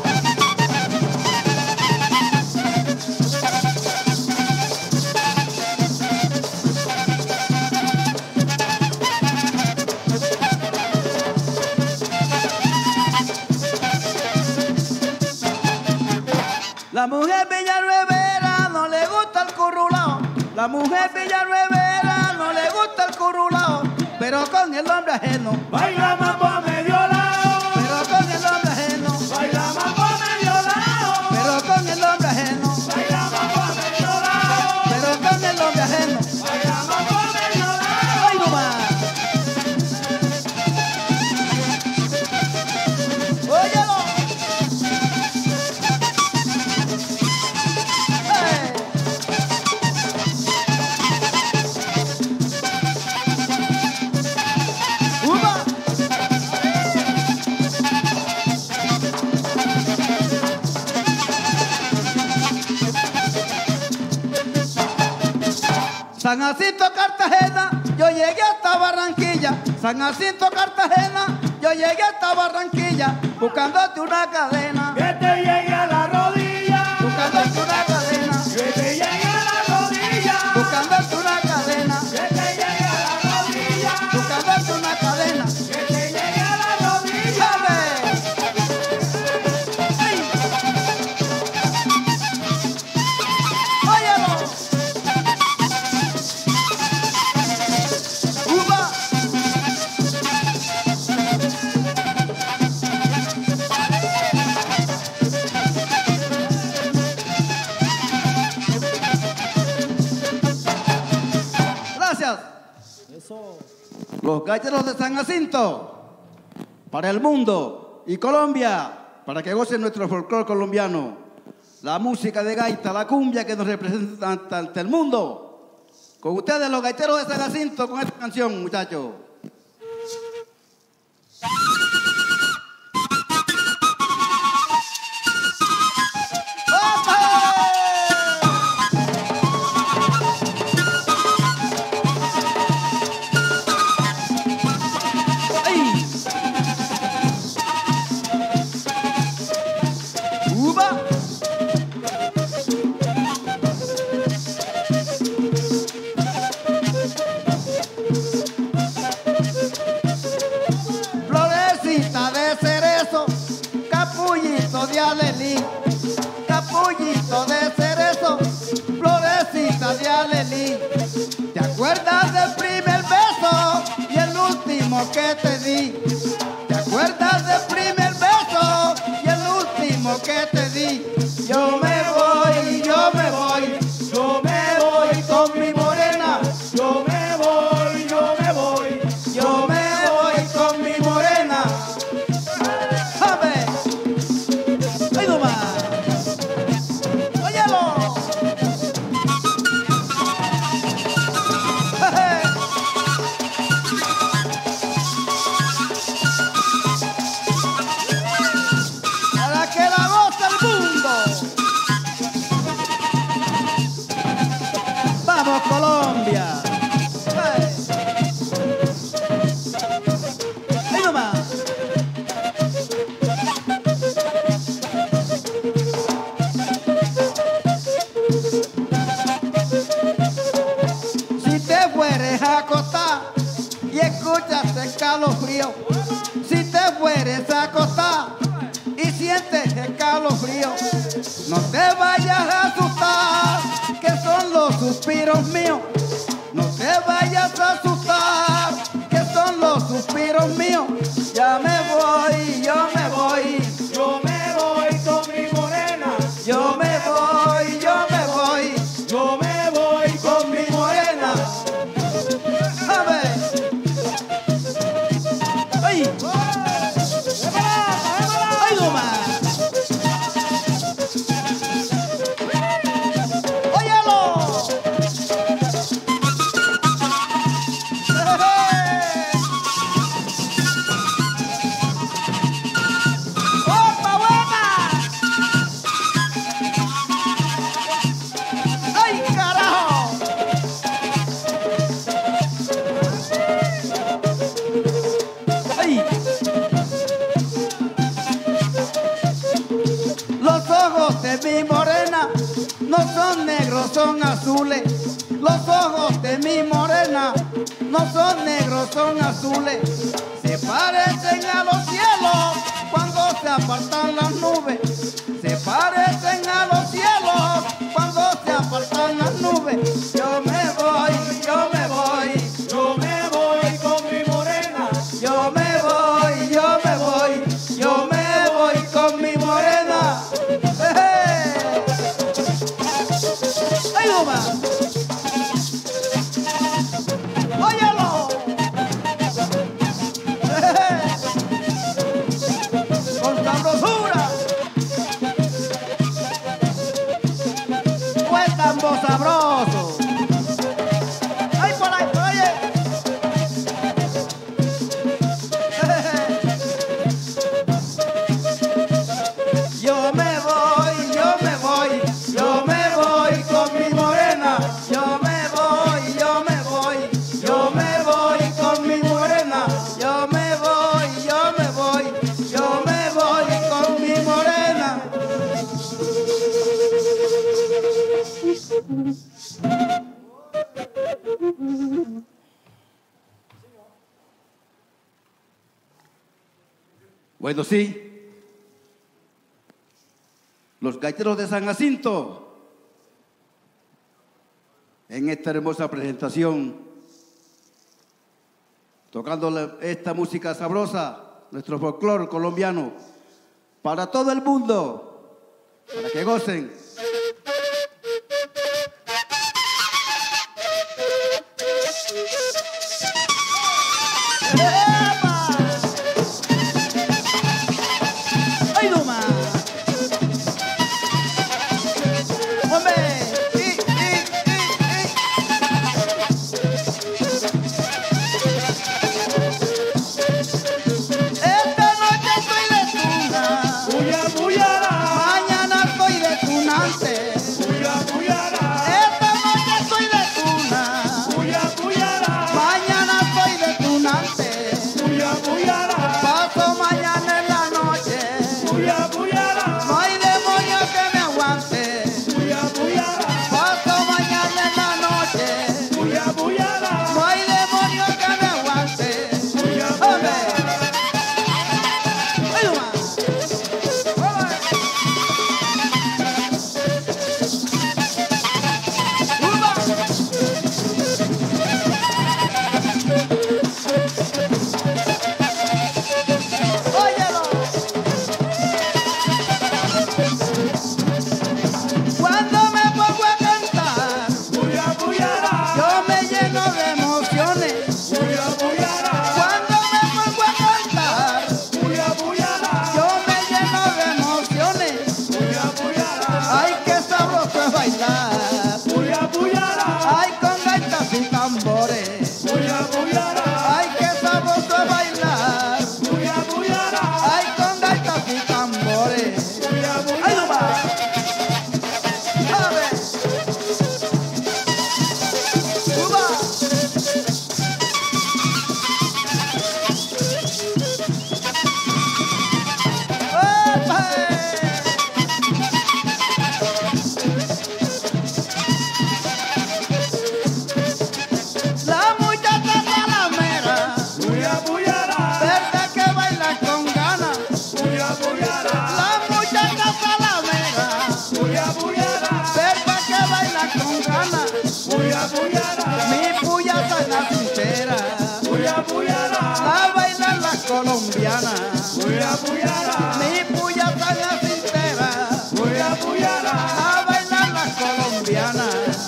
La mujer villanuevera no le gusta el currulao. La mujer villanuevera no le gusta el currulao. Pero con el hombre ajeno. Baila mambo a medio lado. Pero con el hombre ajeno. Baila mambo a medio lado. Pero con el hombre ajeno. Baila mambo a medio lado. Pero con el hombre ajeno. Baila mambo a medio lado. ¡Ay, no más! ¡Óyelo! ¡Eh! ¡Uva! San Jacinto, Cartagena, yo llegué hasta Barranquilla. San Jacinto, Cartagena, yo llegué hasta Barranquilla, buscándote una cadena, Que te llegue a la rodilla. buscándote una cadena, Que te llegue a la rodilla. buscándote una cadena, Que te llegue a la rodilla. buscándote una cadena. Que te llegue a la rodilla. ¡Dale! ¡Ay! ¡Óyelo! ¡Uva! Gracias. Los galleros de San Jacinto, para el mundo y Colombia, para que gocen nuestro folclore colombiano, la música de gaita, la cumbia que nos representa ante el mundo. Con ustedes, los gaiteros de San Jacinto, con esta canción, muchachos. ¡Uva! Florecita de cerezo, capullito de alelí, capullito de cerezo, florecita de alelí. ¿Te acuerdas del primer beso? que te di. ¿Te acuerdas del primer beso y el último que te di? Yo me voy, yo me voy, yo me voy con mi morena. Yo me voy, yo me voy, yo me voy con mi morena. A ver, ahí nomás. Óyelo. Para que la goce el mundo. Vamos, Colombia. Ahí nomás. Si te fueres a acostar y escuchas escalofrío, si te fueres a acostar y sientes escalofrío, no te vayas a asustar, que son los suspiros míos. No te vayas a asustar, que son los suspiros míos. Ya me voy, yo me voy, yo me voy con mi morena. Yo me voy, yo me voy, yo me voy con mi morena. A ver. ¡Ay! ¡Ay, no más! ¡Óyalo! ¡Opa, buena! ¡Ay, carajo! ¡Ay! Los ojos de mi morena no son negros, son azules. Los ojos de mi morena no son negros, son azules. Se parecen a los cielos cuando se apartan las nubes. Se parecen a los cielos cuando se apartan las nubes. Yo me voy, yo me voy, yo me voy con mi morena. Yo me voy, yo me voy, yo me voy con mi morena. ¡Ay, Luma! ¡Óyalo! ¡Con sabrosura! ¡Pues tambo sabroso! ¡Ay, por ahí, oye! Yo me voy, yo me voy, yo me voy con mi morena. Yo me voy, yo me voy, yo me voy con mi morena. Yo me voy, yo me voy, yo me voy con mi morena. Bueno, sí. Los gaiteros de San Jacinto, en esta hermosa presentación, tocando esta música sabrosa, nuestro folclore colombiano, para todo el mundo, para que gocen. ¡Ay, no más! Esta noche estoy de tuna, mañana estoy de tuna,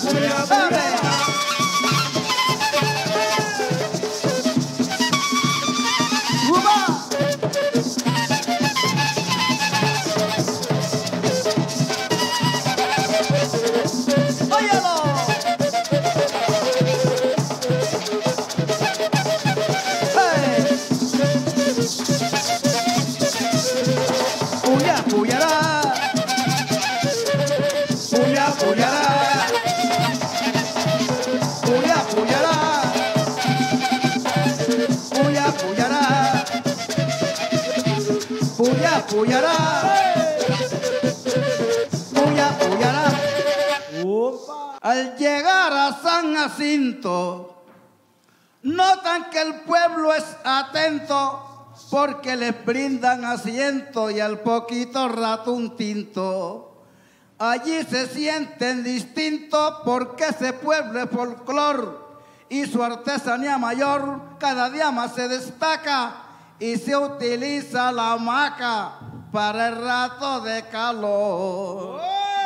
Al llegar a San Jacinto, notan que el pueblo es atento porque les brindan asiento y al poquito rato un tinto. Allí se sienten distintos porque ese pueblo es folclor y su artesanía mayor cada día más se destaca y se utiliza la hamaca para el rato de calor.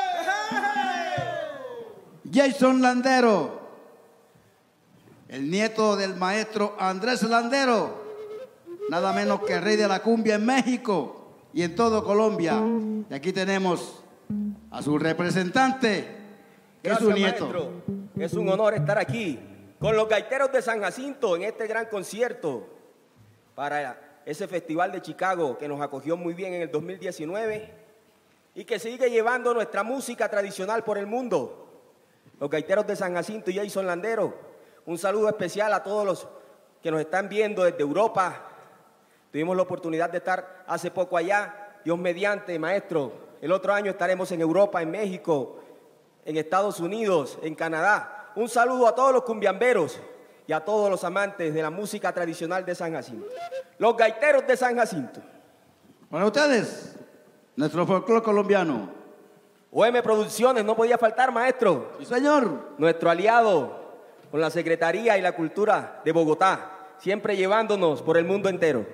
Jason Landero, el nieto del maestro Andrés Landero, nada menos que rey de la cumbia en México y en todo Colombia. Y aquí tenemos a su representante, que es su nieto. Maestro. Es un honor estar aquí con los gaiteros de San Jacinto en este gran concierto para ese festival de Chicago que nos acogió muy bien en el 2019 y que sigue llevando nuestra música tradicional por el mundo. Los gaiteros de San Jacinto y Jason Landero, un saludo especial a todos los que nos están viendo desde Europa. Tuvimos la oportunidad de estar hace poco allá, Dios mediante, maestro. El otro año estaremos en Europa, en México, en Estados Unidos, en Canadá. Un saludo a todos los cumbiamberos y a todos los amantes de la música tradicional de San Jacinto. Los gaiteros de San Jacinto. Para ustedes, nuestro folclore colombiano. OM Producciones, no podía faltar, maestro. Sí, señor. Nuestro aliado con la Secretaría y la Cultura de Bogotá, siempre llevándonos por el mundo entero.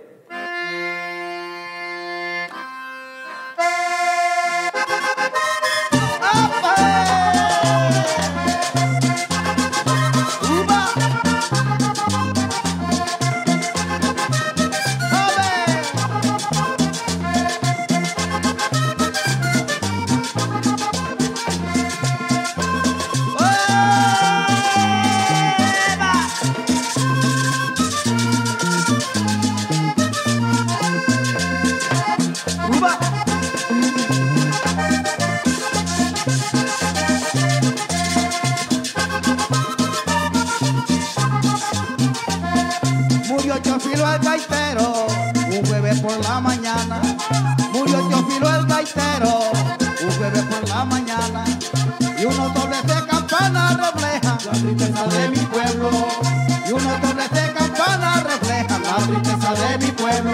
Teófilo el gaitero, un jueves por la mañana. Murió Teófilo el gaitero, un jueves por la mañana. Y unos dobles de campana reflejan la tristeza de mi pueblo. Y unos dobles de campana reflejan la tristeza de mi pueblo.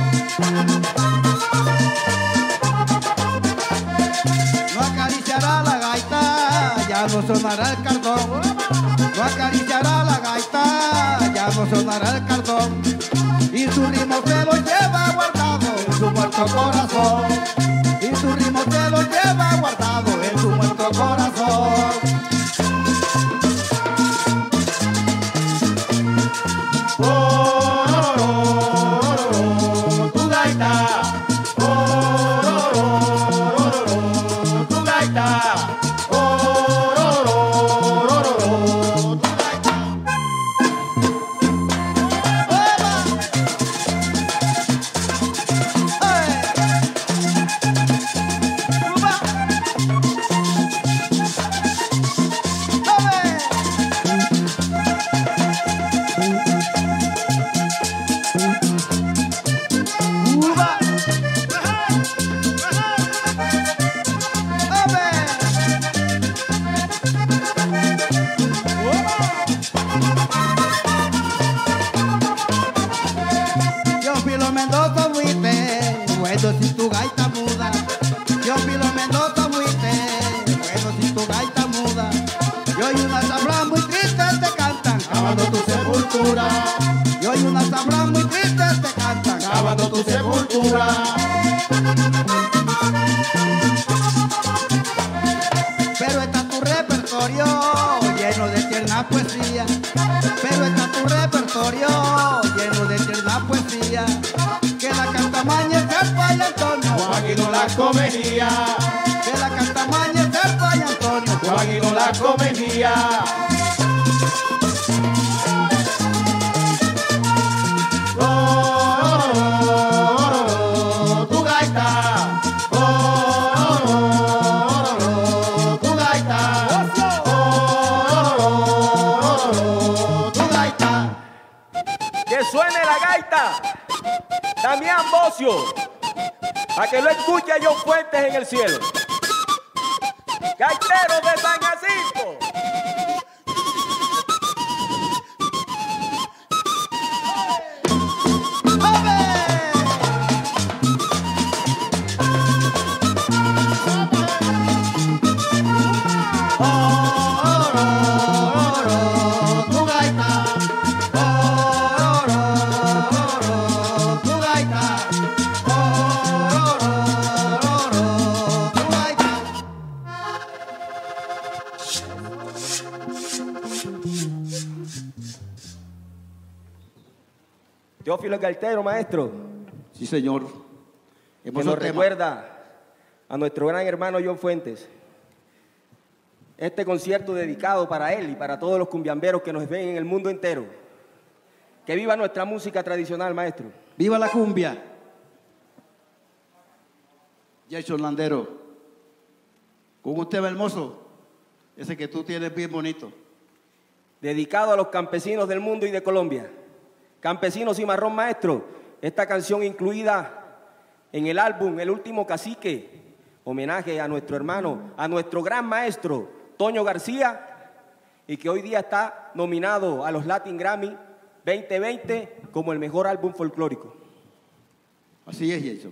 No acariciará la gaita, ya no sonará el cardón. No acariciará la gaita, ya no sonará el cardón. Y su ritmo se lo lleva guardado en su muerto corazón. Y su ritmo se lo lleva guardado en su muerto corazón. Tu gaita, tu gaita. Teófilo Mendoza fuiste, bueno si tu gaita muda. Teófilo Mendoza fuiste, bueno si tu gaita muda. Y hoy una zambra muy triste te cantan, cavando tu sepultura. Y hoy una zambra muy triste te cantan, cavando tu sepultura. Pero está tu repertorio lleno de tierna poesía. Pero está tu repertorio lleno de tierna poesía, que la canta Mañecer Fray Antonio, Juan y no la comería. que la canta Mañecer Fray Antonio, Juan y no la comería. Tu gaita, tu gaita, tu gaita. Que suene la gaita. Damián Bocio, para que lo escuche John Fuentes en el cielo. Gaiteros de San Jacinto. Tu gaita, tu gaita, tu gaita. Teófilo el gaitero, maestro, Sí, señor. que nos recuerda a nuestro gran hermano John Fuentes. Este concierto dedicado para él y para todos los cumbiamberos que nos ven en el mundo entero. Que viva nuestra música tradicional, maestro. ¡Viva la cumbia! Jason Landero, con un tema hermoso, ese que tú tienes bien bonito. Dedicado a los campesinos del mundo y de Colombia. Campesinos y Marrón, maestro. Esta canción incluida en el álbum El Último Cacique. Homenaje a nuestro hermano, a nuestro gran maestro, Toño García, y que hoy día está nominado a los Latin Grammy 2020 como el mejor álbum folclórico. Así es, Jason.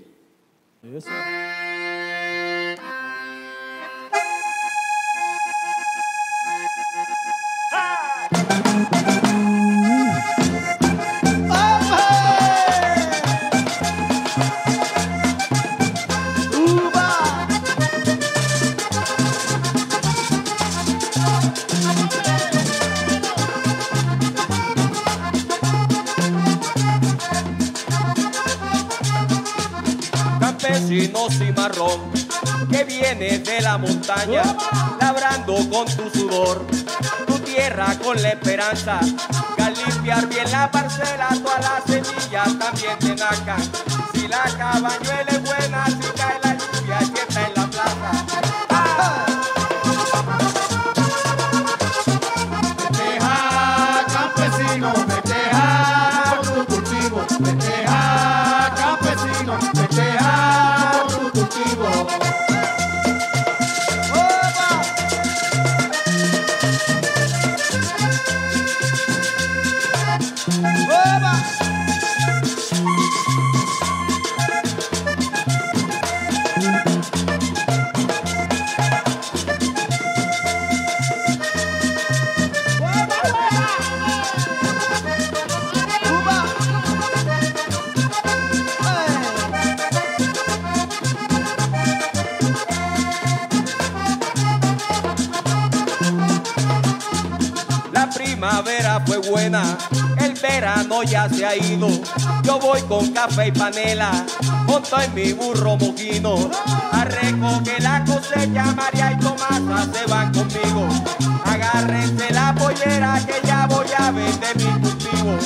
Campesinos y marrón, que viene de la montaña, labrando con tu sudor, tu tierra con la esperanza, que al limpiar bien la parcela, todas las semillas también te nacan. Si la cabañuela es buena, si cae la lluvia, que está en la plaza. Festeja, campesino, festeja tu cultivo. Festeja, campesino, festeja tu cultivo. La primavera fue buena, el verano ya se ha ido. Yo voy con café y panela, monto en mi burro moquino. A recoger la cosecha, María y Tomasa se van conmigo. Agárrense la pollera que ya voy a vender mi cultivo.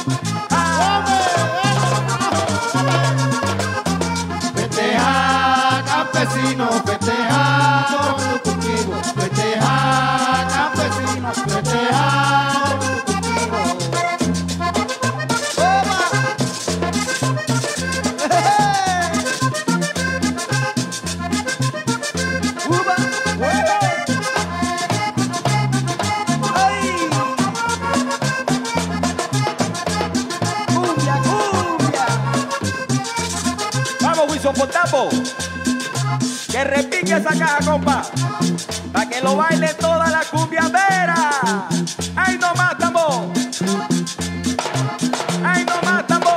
Festeja, campesino, festeja tu cultivo. Festeja, campesino, festeja tu cultivo. Vamos, Wilson Fontampo, que repique esa caja, compa, pa' que lo baile toda la cumbiambera. ¡Ay, no más, tambor! ¡Ay, no más, tambor!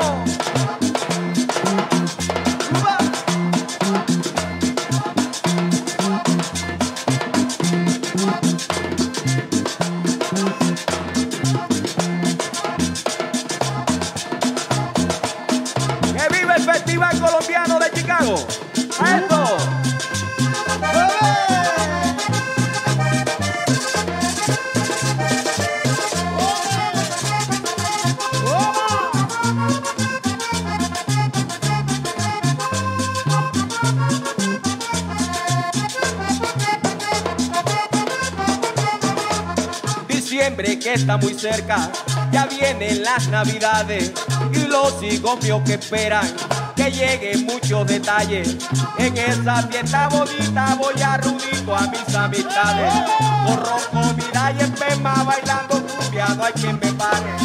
diciembre que está muy cerca, ya vienen las navidades y los hijos míos que esperan que lleguen muchos detalles. En esa fiesta bonita voy a reunir a mis amistades, con ron, comida y esperma, bailando cumbia, no hay quien me pare.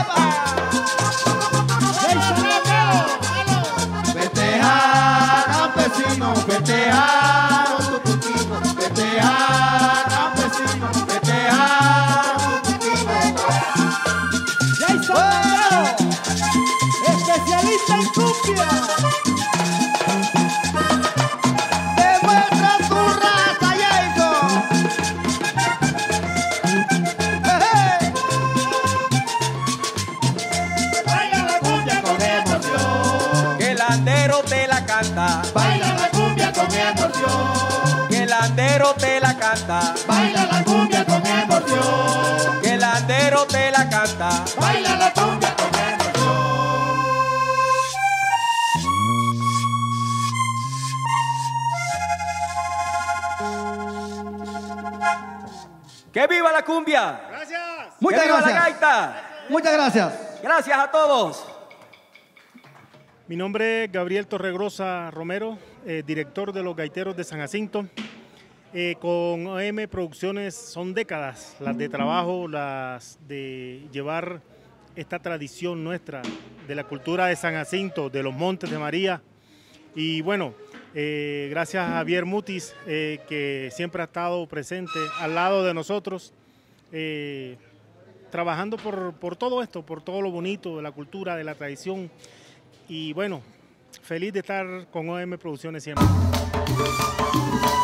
Festejar, campesino, festejar, festejar, campesino, festejar, especialista en cumbia. Demuestra tu raza, Jason. Baila la cumbia con emoción. Que el andero te la canta. Baila la cumbia con emoción. Que el andero te la canta. Baila la cumbia con emoción. Que el andero te la canta. Baila la cumbia con emoción. ¡Que viva la cumbia! Gracias. ¡Que Muchas viva gracias. la gaita! Muchas gracias. Gracias a todos. Mi nombre es Gabriel Torregrosa Romero, director de los Gaiteros de San Jacinto. Con OM Producciones son décadas las de trabajo, las de llevar esta tradición nuestra de la cultura de San Jacinto, de los Montes de María. Y bueno, gracias a Javier Mutis, que siempre ha estado presente al lado de nosotros, trabajando por todo esto, por todo lo bonito de la cultura, de la tradición. Y bueno, feliz de estar con OM Producciones siempre.